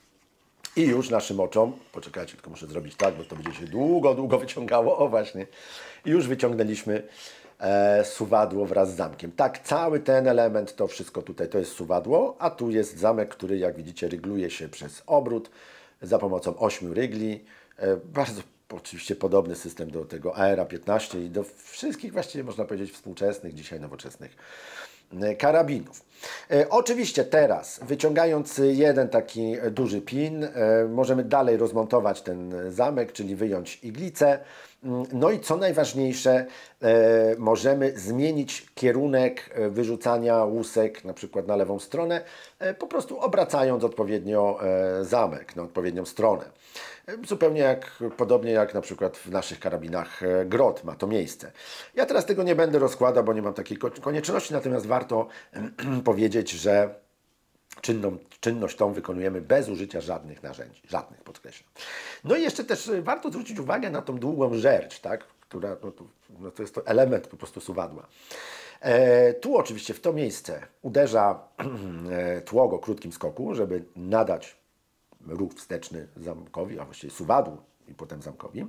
i już naszym oczom, poczekajcie, tylko muszę zrobić tak, bo to będzie się długo, długo wyciągało, o właśnie, i już wyciągnęliśmy E, suwadło wraz z zamkiem. Tak, cały ten element, to wszystko tutaj, to jest suwadło, a tu jest zamek, który, jak widzicie, rygluje się przez obrót za pomocą ośmiu rygli. E, bardzo oczywiście podobny system do tego A R A piętnaście i do wszystkich właściwie, można powiedzieć, współczesnych, dzisiaj nowoczesnych e, karabinów. E, oczywiście teraz, wyciągając jeden taki duży pin, e, możemy dalej rozmontować ten zamek, czyli wyjąć iglicę. No i co najważniejsze, e, możemy zmienić kierunek wyrzucania łusek, na przykład na lewą stronę, e, po prostu obracając odpowiednio e, zamek na odpowiednią stronę. E, zupełnie jak, podobnie jak na przykład w naszych karabinach e, Grot ma to miejsce. Ja teraz tego nie będę rozkładał, bo nie mam takiej konieczności, natomiast warto e, powiedzieć, że Czynną, czynność tą wykonujemy bez użycia żadnych narzędzi, żadnych, podkreślam. No i jeszcze też warto zwrócić uwagę na tą długą żerć, tak? Która, no to, no to jest to element po prostu suwadła. E, tu oczywiście w to miejsce uderza e, tłok o krótkim skoku, żeby nadać ruch wsteczny zamkowi, a właściwie suwadłu i potem zamkowi.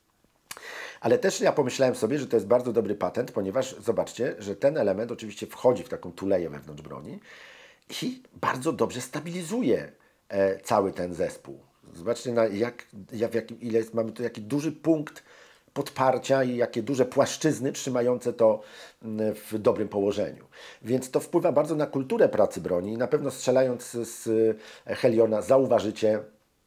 Ale też ja pomyślałem sobie, że to jest bardzo dobry patent, ponieważ zobaczcie, że ten element oczywiście wchodzi w taką tuleję wewnątrz broni i bardzo dobrze stabilizuje e, cały ten zespół. Zobaczcie, na jak, jak, jak, ile jest, mamy tu jaki duży punkt podparcia i jakie duże płaszczyzny trzymające to w dobrym położeniu. Więc to wpływa bardzo na kulturę pracy broni. Na pewno strzelając z Heliona zauważycie,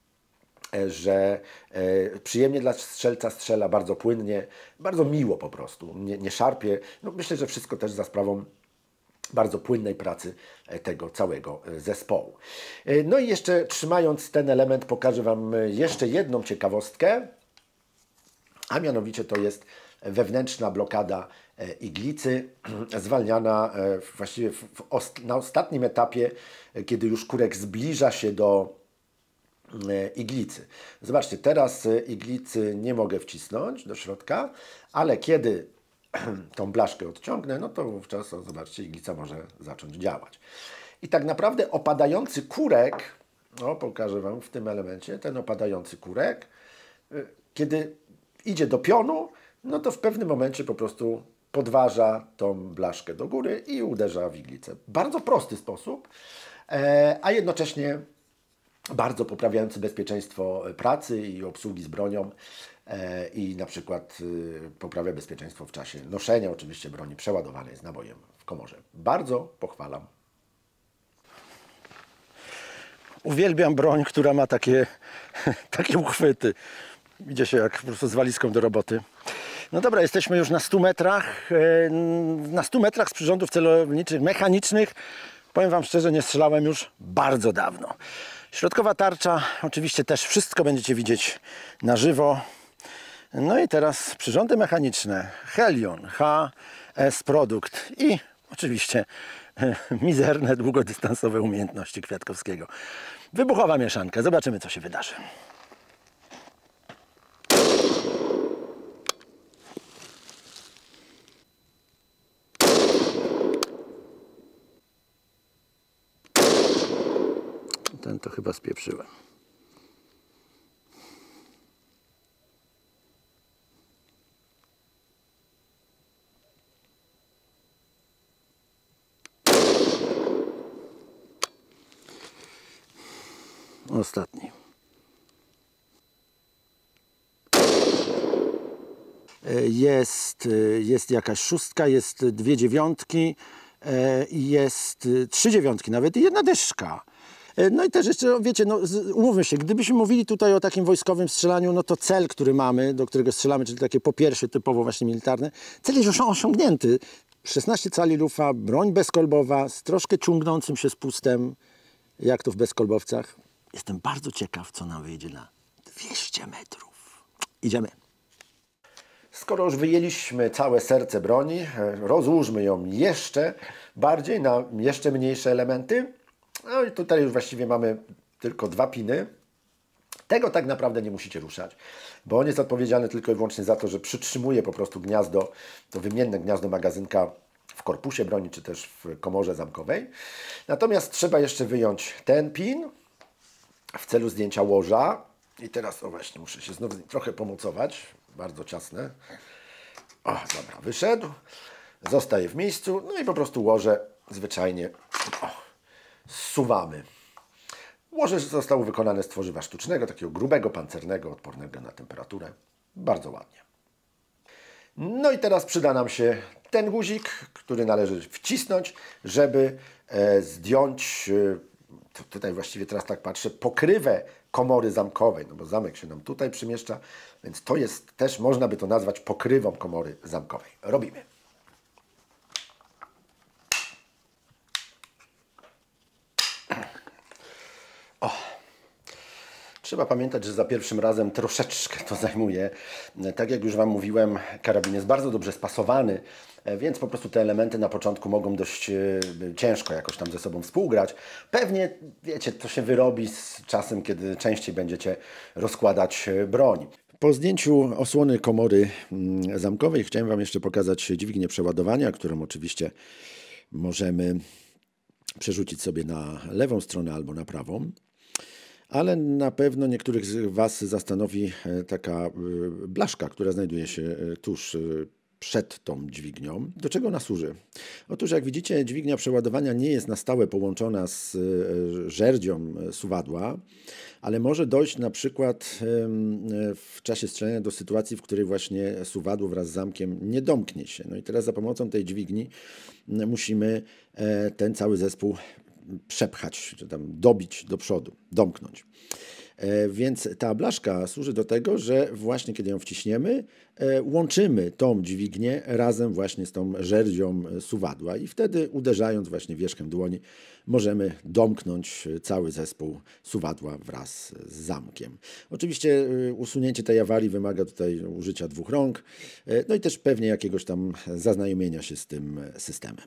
że e, przyjemnie dla strzelca strzela, bardzo płynnie, bardzo miło po prostu, nie, nie szarpie. No, myślę, że wszystko też za sprawą bardzo płynnej pracy tego całego zespołu. No i jeszcze trzymając ten element, pokażę Wam jeszcze jedną ciekawostkę, a mianowicie to jest wewnętrzna blokada iglicy, zwalniana właściwie w, w, na ostatnim etapie, kiedy już kurek zbliża się do iglicy. Zobaczcie, teraz iglicy nie mogę wcisnąć do środka, ale kiedy tą blaszkę odciągnę, no to wówczas, o, zobaczcie, iglica może zacząć działać. I tak naprawdę opadający kurek, no pokażę Wam w tym elemencie, ten opadający kurek, kiedy idzie do pionu, no to w pewnym momencie po prostu podważa tą blaszkę do góry i uderza w iglicę. Bardzo prosty sposób, a jednocześnie bardzo poprawiający bezpieczeństwo pracy i obsługi z bronią i na przykład poprawia bezpieczeństwo w czasie noszenia oczywiście broni przeładowanej z nabojem w komorze. Bardzo pochwalam. Uwielbiam broń, która ma takie, takie uchwyty. Idzie się jak po prostu z walizką do roboty. No dobra, jesteśmy już na stu metrach. Na stu metrach z przyrządów celowniczych mechanicznych. Powiem Wam szczerze, nie strzelałem już bardzo dawno. Środkowa tarcza, oczywiście też wszystko będziecie widzieć na żywo. No i teraz przyrządy mechaniczne. Helion H S Produkt i oczywiście mizerne, długodystansowe umiejętności Kwiatkowskiego. Wybuchowa mieszanka. Zobaczymy, co się wydarzy. ten to chyba spieprzyłem. Ostatni. Jest, jest jakaś szóstka, jest dwie dziewiątki, jest trzy dziewiątki nawet i jedna dyszka. No i też jeszcze, wiecie, no, umówmy się, gdybyśmy mówili tutaj o takim wojskowym strzelaniu, no to cel, który mamy, do którego strzelamy, czyli takie po pierwsze typowo właśnie militarne, cel jest już osiągnięty. szesnaście cali lufa, broń bezkolbowa z troszkę ciągnącym się spustem, jak to w bezkolbowcach. Jestem bardzo ciekaw, co nam wyjdzie na dwieście metrów. Idziemy. Skoro już wyjęliśmy całe serce broni, rozłóżmy ją jeszcze bardziej na jeszcze mniejsze elementy. No i tutaj już właściwie mamy tylko dwa piny. Tego tak naprawdę nie musicie ruszać, bo on jest odpowiedzialny tylko i wyłącznie za to, że przytrzymuje po prostu gniazdo, to wymienne gniazdo magazynka w korpusie broni, czy też w komorze zamkowej. Natomiast trzeba jeszcze wyjąć ten pin w celu zdjęcia łoża. I teraz, o właśnie, muszę się znowu trochę pomocować. Bardzo ciasne. O, dobra, wyszedł. Zostaje w miejscu. No i po prostu łoże zwyczajnie o, zsuwamy. Łoże zostało wykonane z tworzywa sztucznego, takiego grubego, pancernego, odpornego na temperaturę. Bardzo ładnie. No i teraz przyda nam się ten guzik, który należy wcisnąć, żeby e, zdjąć, e, to tutaj właściwie teraz tak patrzę, pokrywę komory zamkowej, no bo zamek się nam tutaj przymieszcza, więc to jest też, można by to nazwać pokrywą komory zamkowej. Robimy. O. Trzeba pamiętać, że za pierwszym razem troszeczkę to zajmuje. Tak jak już Wam mówiłem, karabin jest bardzo dobrze spasowany, więc po prostu te elementy na początku mogą dość ciężko jakoś tam ze sobą współgrać. Pewnie, wiecie, to się wyrobi z czasem, kiedy częściej będziecie rozkładać broń. Po zdjęciu osłony komory zamkowej chciałem Wam jeszcze pokazać dźwignię przeładowania, którą oczywiście możemy przerzucić sobie na lewą stronę albo na prawą. Ale na pewno niektórych z Was zastanowi taka blaszka, która znajduje się tuż przed tą dźwignią. Do czego ona służy? Otóż jak widzicie, dźwignia przeładowania nie jest na stałe połączona z żerdzią suwadła, ale może dojść na przykład w czasie strzelania do sytuacji, w której właśnie suwadło wraz z zamkiem nie domknie się. No i teraz za pomocą tej dźwigni musimy ten cały zespół przepchać, czy tam dobić do przodu, domknąć. E, więc ta blaszka służy do tego, że właśnie kiedy ją wciśniemy, e, łączymy tą dźwignię razem właśnie z tą żerdzią suwadła i wtedy uderzając właśnie wierzchem dłoni możemy domknąć cały zespół suwadła wraz z zamkiem. Oczywiście e, usunięcie tej awarii wymaga tutaj użycia dwóch rąk, e, no i też pewnie jakiegoś tam zaznajomienia się z tym systemem.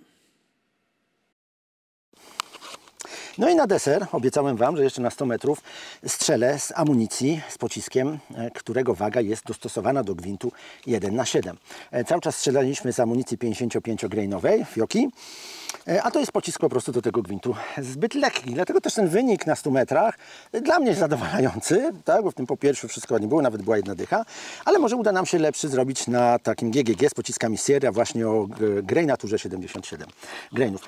No i na deser obiecałem Wam, że jeszcze na sto metrów strzelę z amunicji, z pociskiem, którego waga jest dostosowana do gwintu jeden na siedem. Cały czas strzelaliśmy z amunicji pięćdziesięciopięciograinowej, fioki, a to jest pocisk po prostu do tego gwintu zbyt lekki. Dlatego też ten wynik na stu metrach dla mnie jest zadowalający, tak? Bo w tym po pierwsze wszystko ładnie było, nawet była jedna dycha, ale może uda nam się lepszy zrobić na takim G G G z pociskami Sierra właśnie o grainaturze siedemdziesiąt siedem grainów.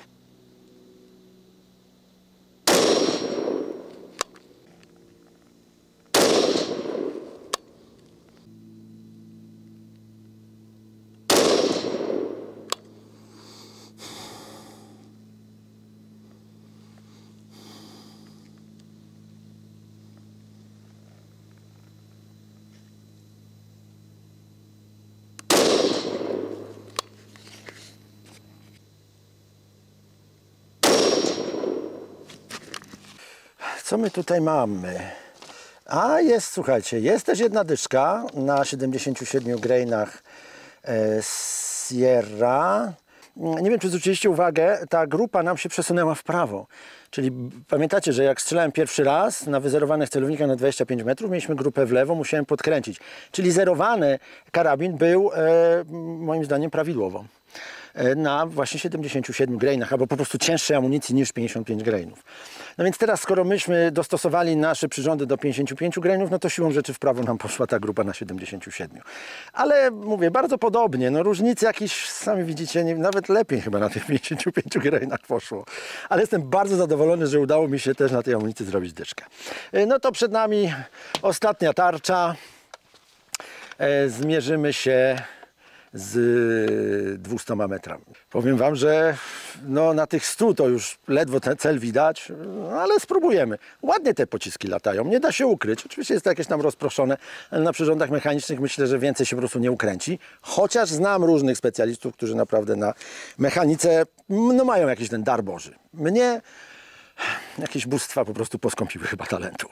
Co my tutaj mamy? A jest, słuchajcie, jest też jedna dyszka na siedemdziesięciu siedmiu grainach e, Sierra. Nie wiem, czy zwróciliście uwagę, ta grupa nam się przesunęła w prawo. Czyli pamiętacie, że jak strzelałem pierwszy raz na wyzerowanych celownikach na dwadzieścia pięć metrów, mieliśmy grupę w lewo, musiałem podkręcić. Czyli zerowany karabin był e, moim zdaniem prawidłowo. na właśnie siedemdziesięciu siedmiu grainach, albo po prostu cięższej amunicji niż pięćdziesiąt pięć grainów. No więc teraz, skoro myśmy dostosowali nasze przyrządy do pięćdziesięciu pięciu grainów, no to siłą rzeczy w prawo nam poszła ta grupa na siedemdziesięciu siedmiu. Ale mówię, bardzo podobnie, no różnic jakiś, sami widzicie, nie, nawet lepiej chyba na tych pięćdziesięciu pięciu grainach poszło. Ale jestem bardzo zadowolony, że udało mi się też na tej amunicji zrobić dyszkę. No to przed nami ostatnia tarcza. E, zmierzymy się z dwustoma metrami. Powiem wam, że no, na tych stu to już ledwo ten cel widać, no, ale spróbujemy. Ładnie te pociski latają, nie da się ukryć. Oczywiście jest to jakieś tam rozproszone, ale na przyrządach mechanicznych myślę, że więcej się po prostu nie ukręci. Chociaż znam różnych specjalistów, którzy naprawdę na mechanice no, mają jakiś ten dar Boży. Mnie jakieś bóstwa po prostu poskąpiły chyba talentu.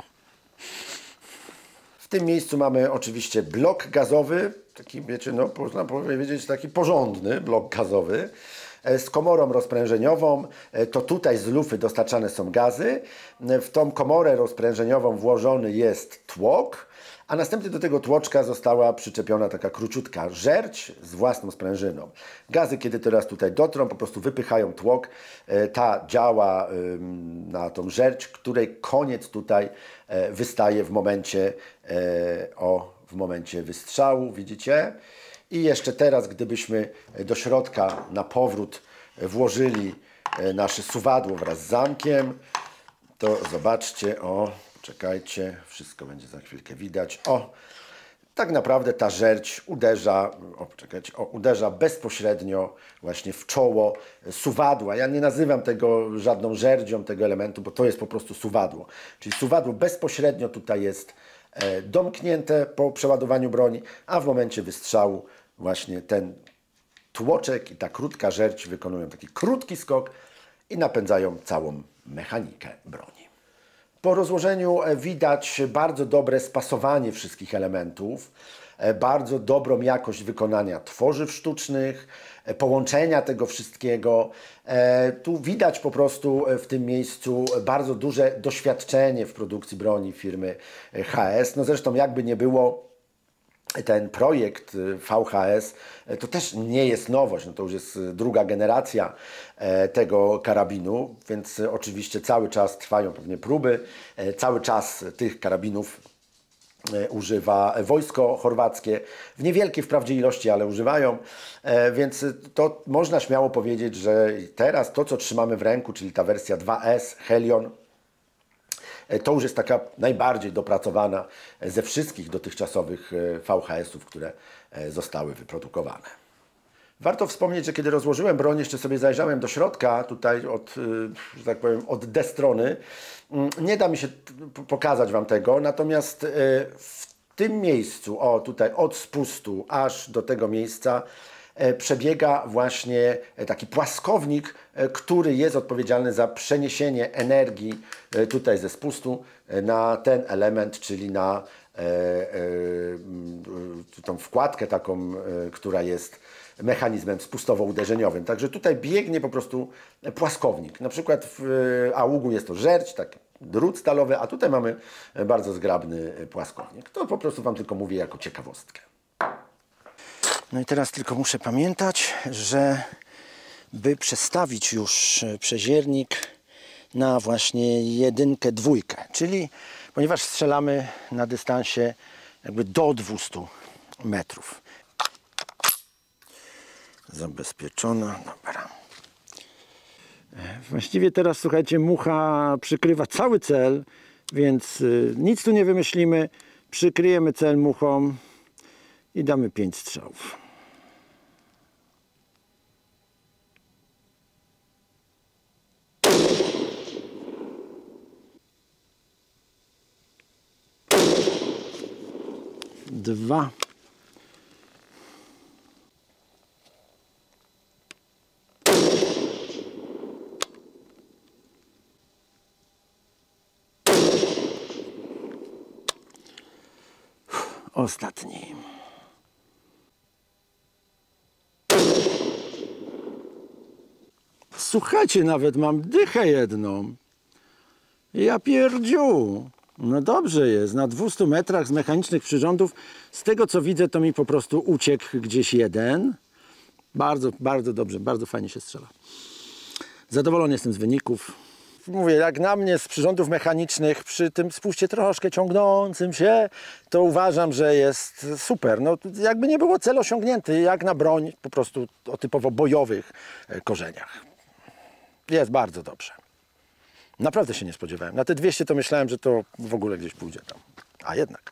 W tym miejscu mamy oczywiście blok gazowy, taki, wiecie, no, można powiedzieć, taki porządny blok gazowy z komorą rozprężeniową. To tutaj z lufy dostarczane są gazy. W tą komorę rozprężeniową włożony jest tłok, a następnie do tego tłoczka została przyczepiona taka króciutka żerć z własną sprężyną. Gazy, kiedy teraz tutaj dotrą, po prostu wypychają tłok. Ta działa na tą żerć, której koniec tutaj wystaje w momencie, o, w momencie wystrzału, widzicie? I jeszcze teraz, gdybyśmy do środka na powrót włożyli nasze suwadło wraz z zamkiem, to zobaczcie, o, czekajcie, wszystko będzie za chwilkę widać. O, tak naprawdę ta żerć uderza, o, czekajcie, o, uderza bezpośrednio właśnie w czoło suwadła. Ja nie nazywam tego żadną żerdzią, tego elementu, bo to jest po prostu suwadło. Czyli suwadło bezpośrednio tutaj jest e, domknięte po przeładowaniu broni, a w momencie wystrzału właśnie ten tłoczek i ta krótka żerć wykonują taki krótki skok i napędzają całą mechanikę broni. Po rozłożeniu widać bardzo dobre spasowanie wszystkich elementów, bardzo dobrą jakość wykonania tworzyw sztucznych, połączenia tego wszystkiego. Tu widać po prostu w tym miejscu bardzo duże doświadczenie w produkcji broni firmy H S. No zresztą jakby nie było, ten projekt V H S to też nie jest nowość, no to już jest druga generacja tego karabinu, więc oczywiście cały czas trwają pewnie próby, cały czas tych karabinów używa wojsko chorwackie, w niewielkiej wprawdzie ilości, ale używają, więc to można śmiało powiedzieć, że teraz to, co trzymamy w ręku, czyli ta wersja dwa S Helion, to już jest taka najbardziej dopracowana ze wszystkich dotychczasowych V H S-ów, które zostały wyprodukowane. Warto wspomnieć, że kiedy rozłożyłem broń, jeszcze sobie zajrzałem do środka, tutaj od, że tak powiem, od D strony. Nie da mi się pokazać wam tego, natomiast w tym miejscu, o tutaj od spustu aż do tego miejsca, przebiega właśnie taki płaskownik, który jest odpowiedzialny za przeniesienie energii tutaj ze spustu na ten element, czyli na tą wkładkę taką, która jest mechanizmem spustowo-uderzeniowym. Także tutaj biegnie po prostu płaskownik. Na przykład w Augu jest to żerć, taki drut stalowy, a tutaj mamy bardzo zgrabny płaskownik. To po prostu wam tylko mówię jako ciekawostkę. No i teraz tylko muszę pamiętać, że by przestawić już przeziernik na właśnie jedynkę, dwójkę, czyli ponieważ strzelamy na dystansie jakby do dwustu metrów. Zabezpieczona, dobra. Właściwie teraz, słuchajcie, mucha przykrywa cały cel, więc nic tu nie wymyślimy. Przykryjemy cel muchą i damy pięć strzałów. Dwa. Ostatni. Słuchajcie, nawet mam dychę jedną. Ja pierdziu. No dobrze jest. Na dwustu metrach z mechanicznych przyrządów, z tego co widzę, to mi po prostu uciekł gdzieś jeden. Bardzo, bardzo dobrze, bardzo fajnie się strzela. Zadowolony jestem z wyników. Mówię, jak na mnie z przyrządów mechanicznych, przy tym spuście troszkę ciągnącym się, to uważam, że jest super. No, jakby nie było cel osiągnięty, jak na broń po prostu o typowo bojowych korzeniach. Jest bardzo dobrze. Naprawdę się nie spodziewałem. Na te dwieście to myślałem, że to w ogóle gdzieś pójdzie tam. A jednak.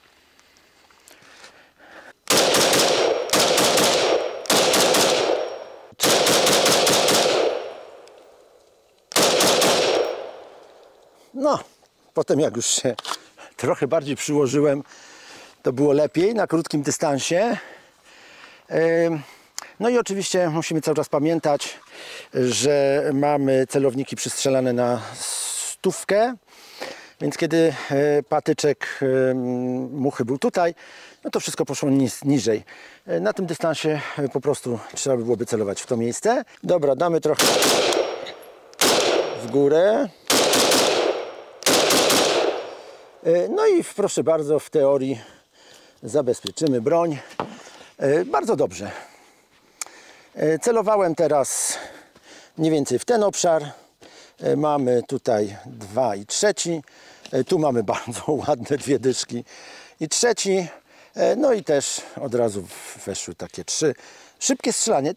No, potem jak już się trochę bardziej przyłożyłem, to było lepiej na krótkim dystansie. No i oczywiście musimy cały czas pamiętać, że mamy celowniki przystrzelane na stówkę, więc kiedy patyczek muchy był tutaj, no to wszystko poszło nis, niżej. Na tym dystansie po prostu trzeba by byłoby celować w to miejsce. Dobra, damy trochę w górę. No i proszę bardzo, w teorii zabezpieczymy broń. Bardzo dobrze. Celowałem teraz mniej więcej w ten obszar. Mamy tutaj dwa i trzeci. Tu mamy bardzo ładne dwie dyszki i trzeci. No i też od razu weszły takie trzy. Szybkie strzelanie.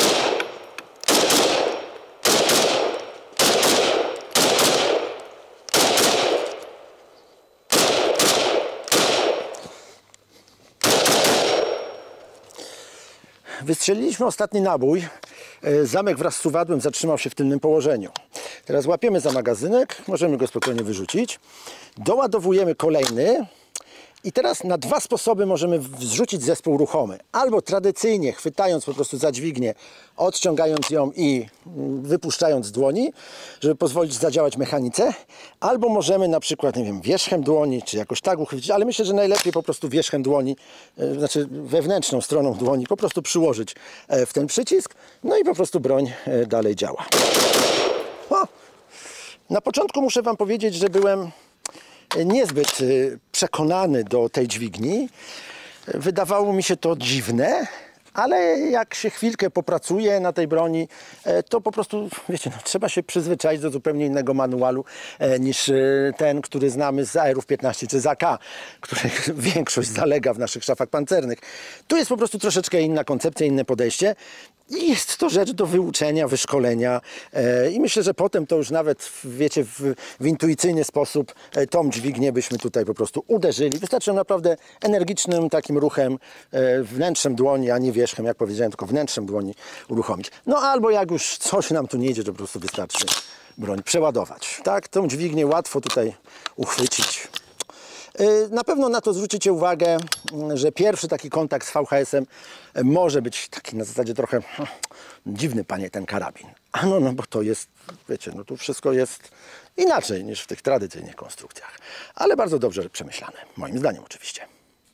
Wystrzeliliśmy ostatni nabój. Zamek wraz z suwadłem zatrzymał się w tylnym położeniu. Teraz łapiemy za magazynek, możemy go spokojnie wyrzucić. Doładowujemy kolejny i teraz na dwa sposoby możemy zrzucić zespół ruchomy. Albo tradycyjnie chwytając po prostu za dźwignię, odciągając ją i wypuszczając z dłoni, żeby pozwolić zadziałać mechanice. Albo możemy na przykład, nie wiem, wierzchem dłoni, czy jakoś tak uchwycić, ale myślę, że najlepiej po prostu wierzchem dłoni, znaczy wewnętrzną stroną dłoni, po prostu przyłożyć w ten przycisk, no i po prostu broń dalej działa. O! Na początku muszę Wam powiedzieć, że byłem niezbyt przekonany do tej dźwigni. Wydawało mi się to dziwne, ale jak się chwilkę popracuje na tej broni, to po prostu, wiecie, no, trzeba się przyzwyczaić do zupełnie innego manualu niż ten, który znamy z A R ów piętnaście czy z A K, których większość zalega w naszych szafach pancernych. Tu jest po prostu troszeczkę inna koncepcja, inne podejście. I jest to rzecz do wyuczenia, wyszkolenia e, i myślę, że potem to już nawet, wiecie, w, w intuicyjny sposób e, tą dźwignię byśmy tutaj po prostu uderzyli. Wystarczy naprawdę energicznym takim ruchem e, wnętrzem dłoni, a nie wierzchem, jak powiedziałem, tylko wnętrzem dłoni uruchomić. No albo jak już coś nam tu nie idzie, to po prostu wystarczy broń przeładować. Tak, tą dźwignię łatwo tutaj uchwycić. Na pewno na to zwrócicie uwagę, że pierwszy taki kontakt z V H S-em może być taki na zasadzie trochę dziwny, panie, ten karabin. A no, no bo to jest, wiecie, no tu wszystko jest inaczej niż w tych tradycyjnych konstrukcjach. Ale bardzo dobrze przemyślane, moim zdaniem oczywiście.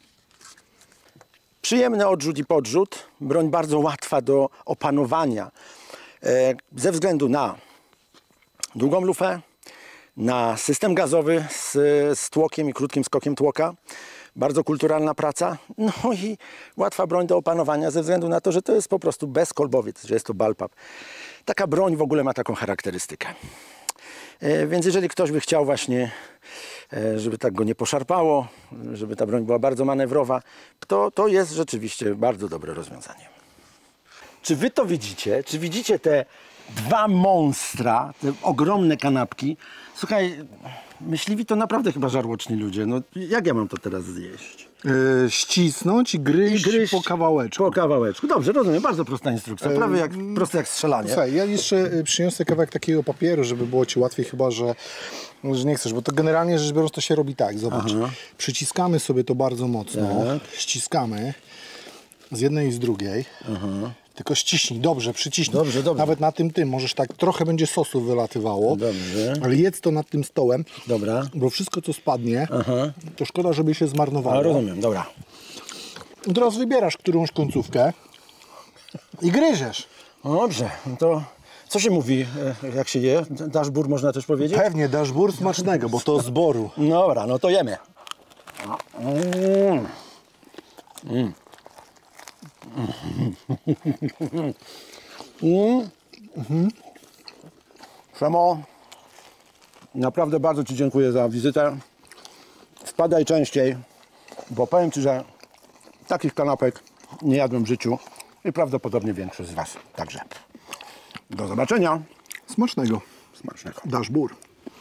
Przyjemny odrzut i podrzut, broń bardzo łatwa do opanowania ze względu na długą lufę, na system gazowy z, z tłokiem i krótkim skokiem tłoka. Bardzo kulturalna praca. No i łatwa broń do opanowania ze względu na to, że to jest po prostu bezkolbowiec, że jest to Bullpup. Taka broń w ogóle ma taką charakterystykę. E, więc jeżeli ktoś by chciał właśnie, e, żeby tak go nie poszarpało, żeby ta broń była bardzo manewrowa, to, to jest rzeczywiście bardzo dobre rozwiązanie. Czy wy to widzicie? Czy widzicie te dwa monstra, te ogromne kanapki? Słuchaj, myśliwi to naprawdę chyba żarłoczni ludzie. No, jak ja mam to teraz zjeść? Yy, ścisnąć i gryźć, I gryźć po kawałeczku. Po kawałeczku. Dobrze, rozumiem. Bardzo prosta instrukcja. Prawie jak, yy, proste jak strzelanie. Słuchaj, ja jeszcze przyniosę kawałek takiego papieru, żeby było ci łatwiej, chyba że, że nie chcesz, bo to generalnie rzecz biorąc to się robi tak. Zobacz, Aha. przyciskamy sobie to bardzo mocno, tak. ściskamy z jednej i z drugiej. Aha. Tylko ściśnij, dobrze, przyciśnij. Dobrze, dobrze. Nawet na tym tym, możesz tak, trochę będzie sosu wylatywało. Dobrze. Ale jedz to nad tym stołem. Dobra. Bo wszystko co spadnie, Aha. to szkoda, żeby się zmarnowało. A, rozumiem, dobra. I teraz wybierasz którąś końcówkę i gryziesz. No dobrze, no to co się mówi, jak się je? Daszbur można też powiedzieć? Pewnie, daszbur smacznego, bo to z boru. Dobra, no to jemy. Mm. Mm. Mm. Mhm. Przemo, naprawdę bardzo Ci dziękuję za wizytę. Wpadaj częściej, bo powiem Ci, że takich kanapek nie jadłem w życiu i prawdopodobnie większość z Was także. Do zobaczenia. Smacznego. Smacznego. Dashbur.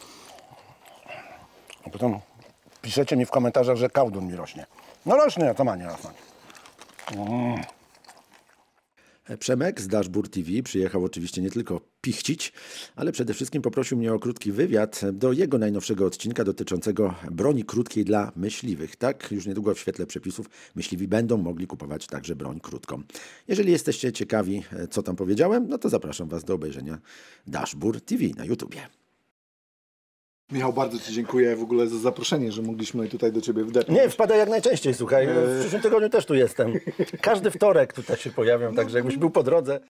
A potem piszecie mi w komentarzach, że kałdur mi rośnie. No rośnie, to ma nie rosnąć. Mm. Przemek z Dashbur T V przyjechał oczywiście nie tylko pichcić, ale przede wszystkim poprosił mnie o krótki wywiad do jego najnowszego odcinka dotyczącego broni krótkiej dla myśliwych. Tak, już niedługo w świetle przepisów myśliwi będą mogli kupować także broń krótką. Jeżeli jesteście ciekawi, co tam powiedziałem, no to zapraszam Was do obejrzenia Dashbur T V na YouTubie. Michał, bardzo Ci dziękuję w ogóle za zaproszenie, że mogliśmy tutaj do Ciebie wdepnąć. Nie, wpadaj jak najczęściej, słuchaj. W przyszłym tygodniu też tu jestem. Każdy wtorek tutaj się pojawiam, także jakbyś był po drodze.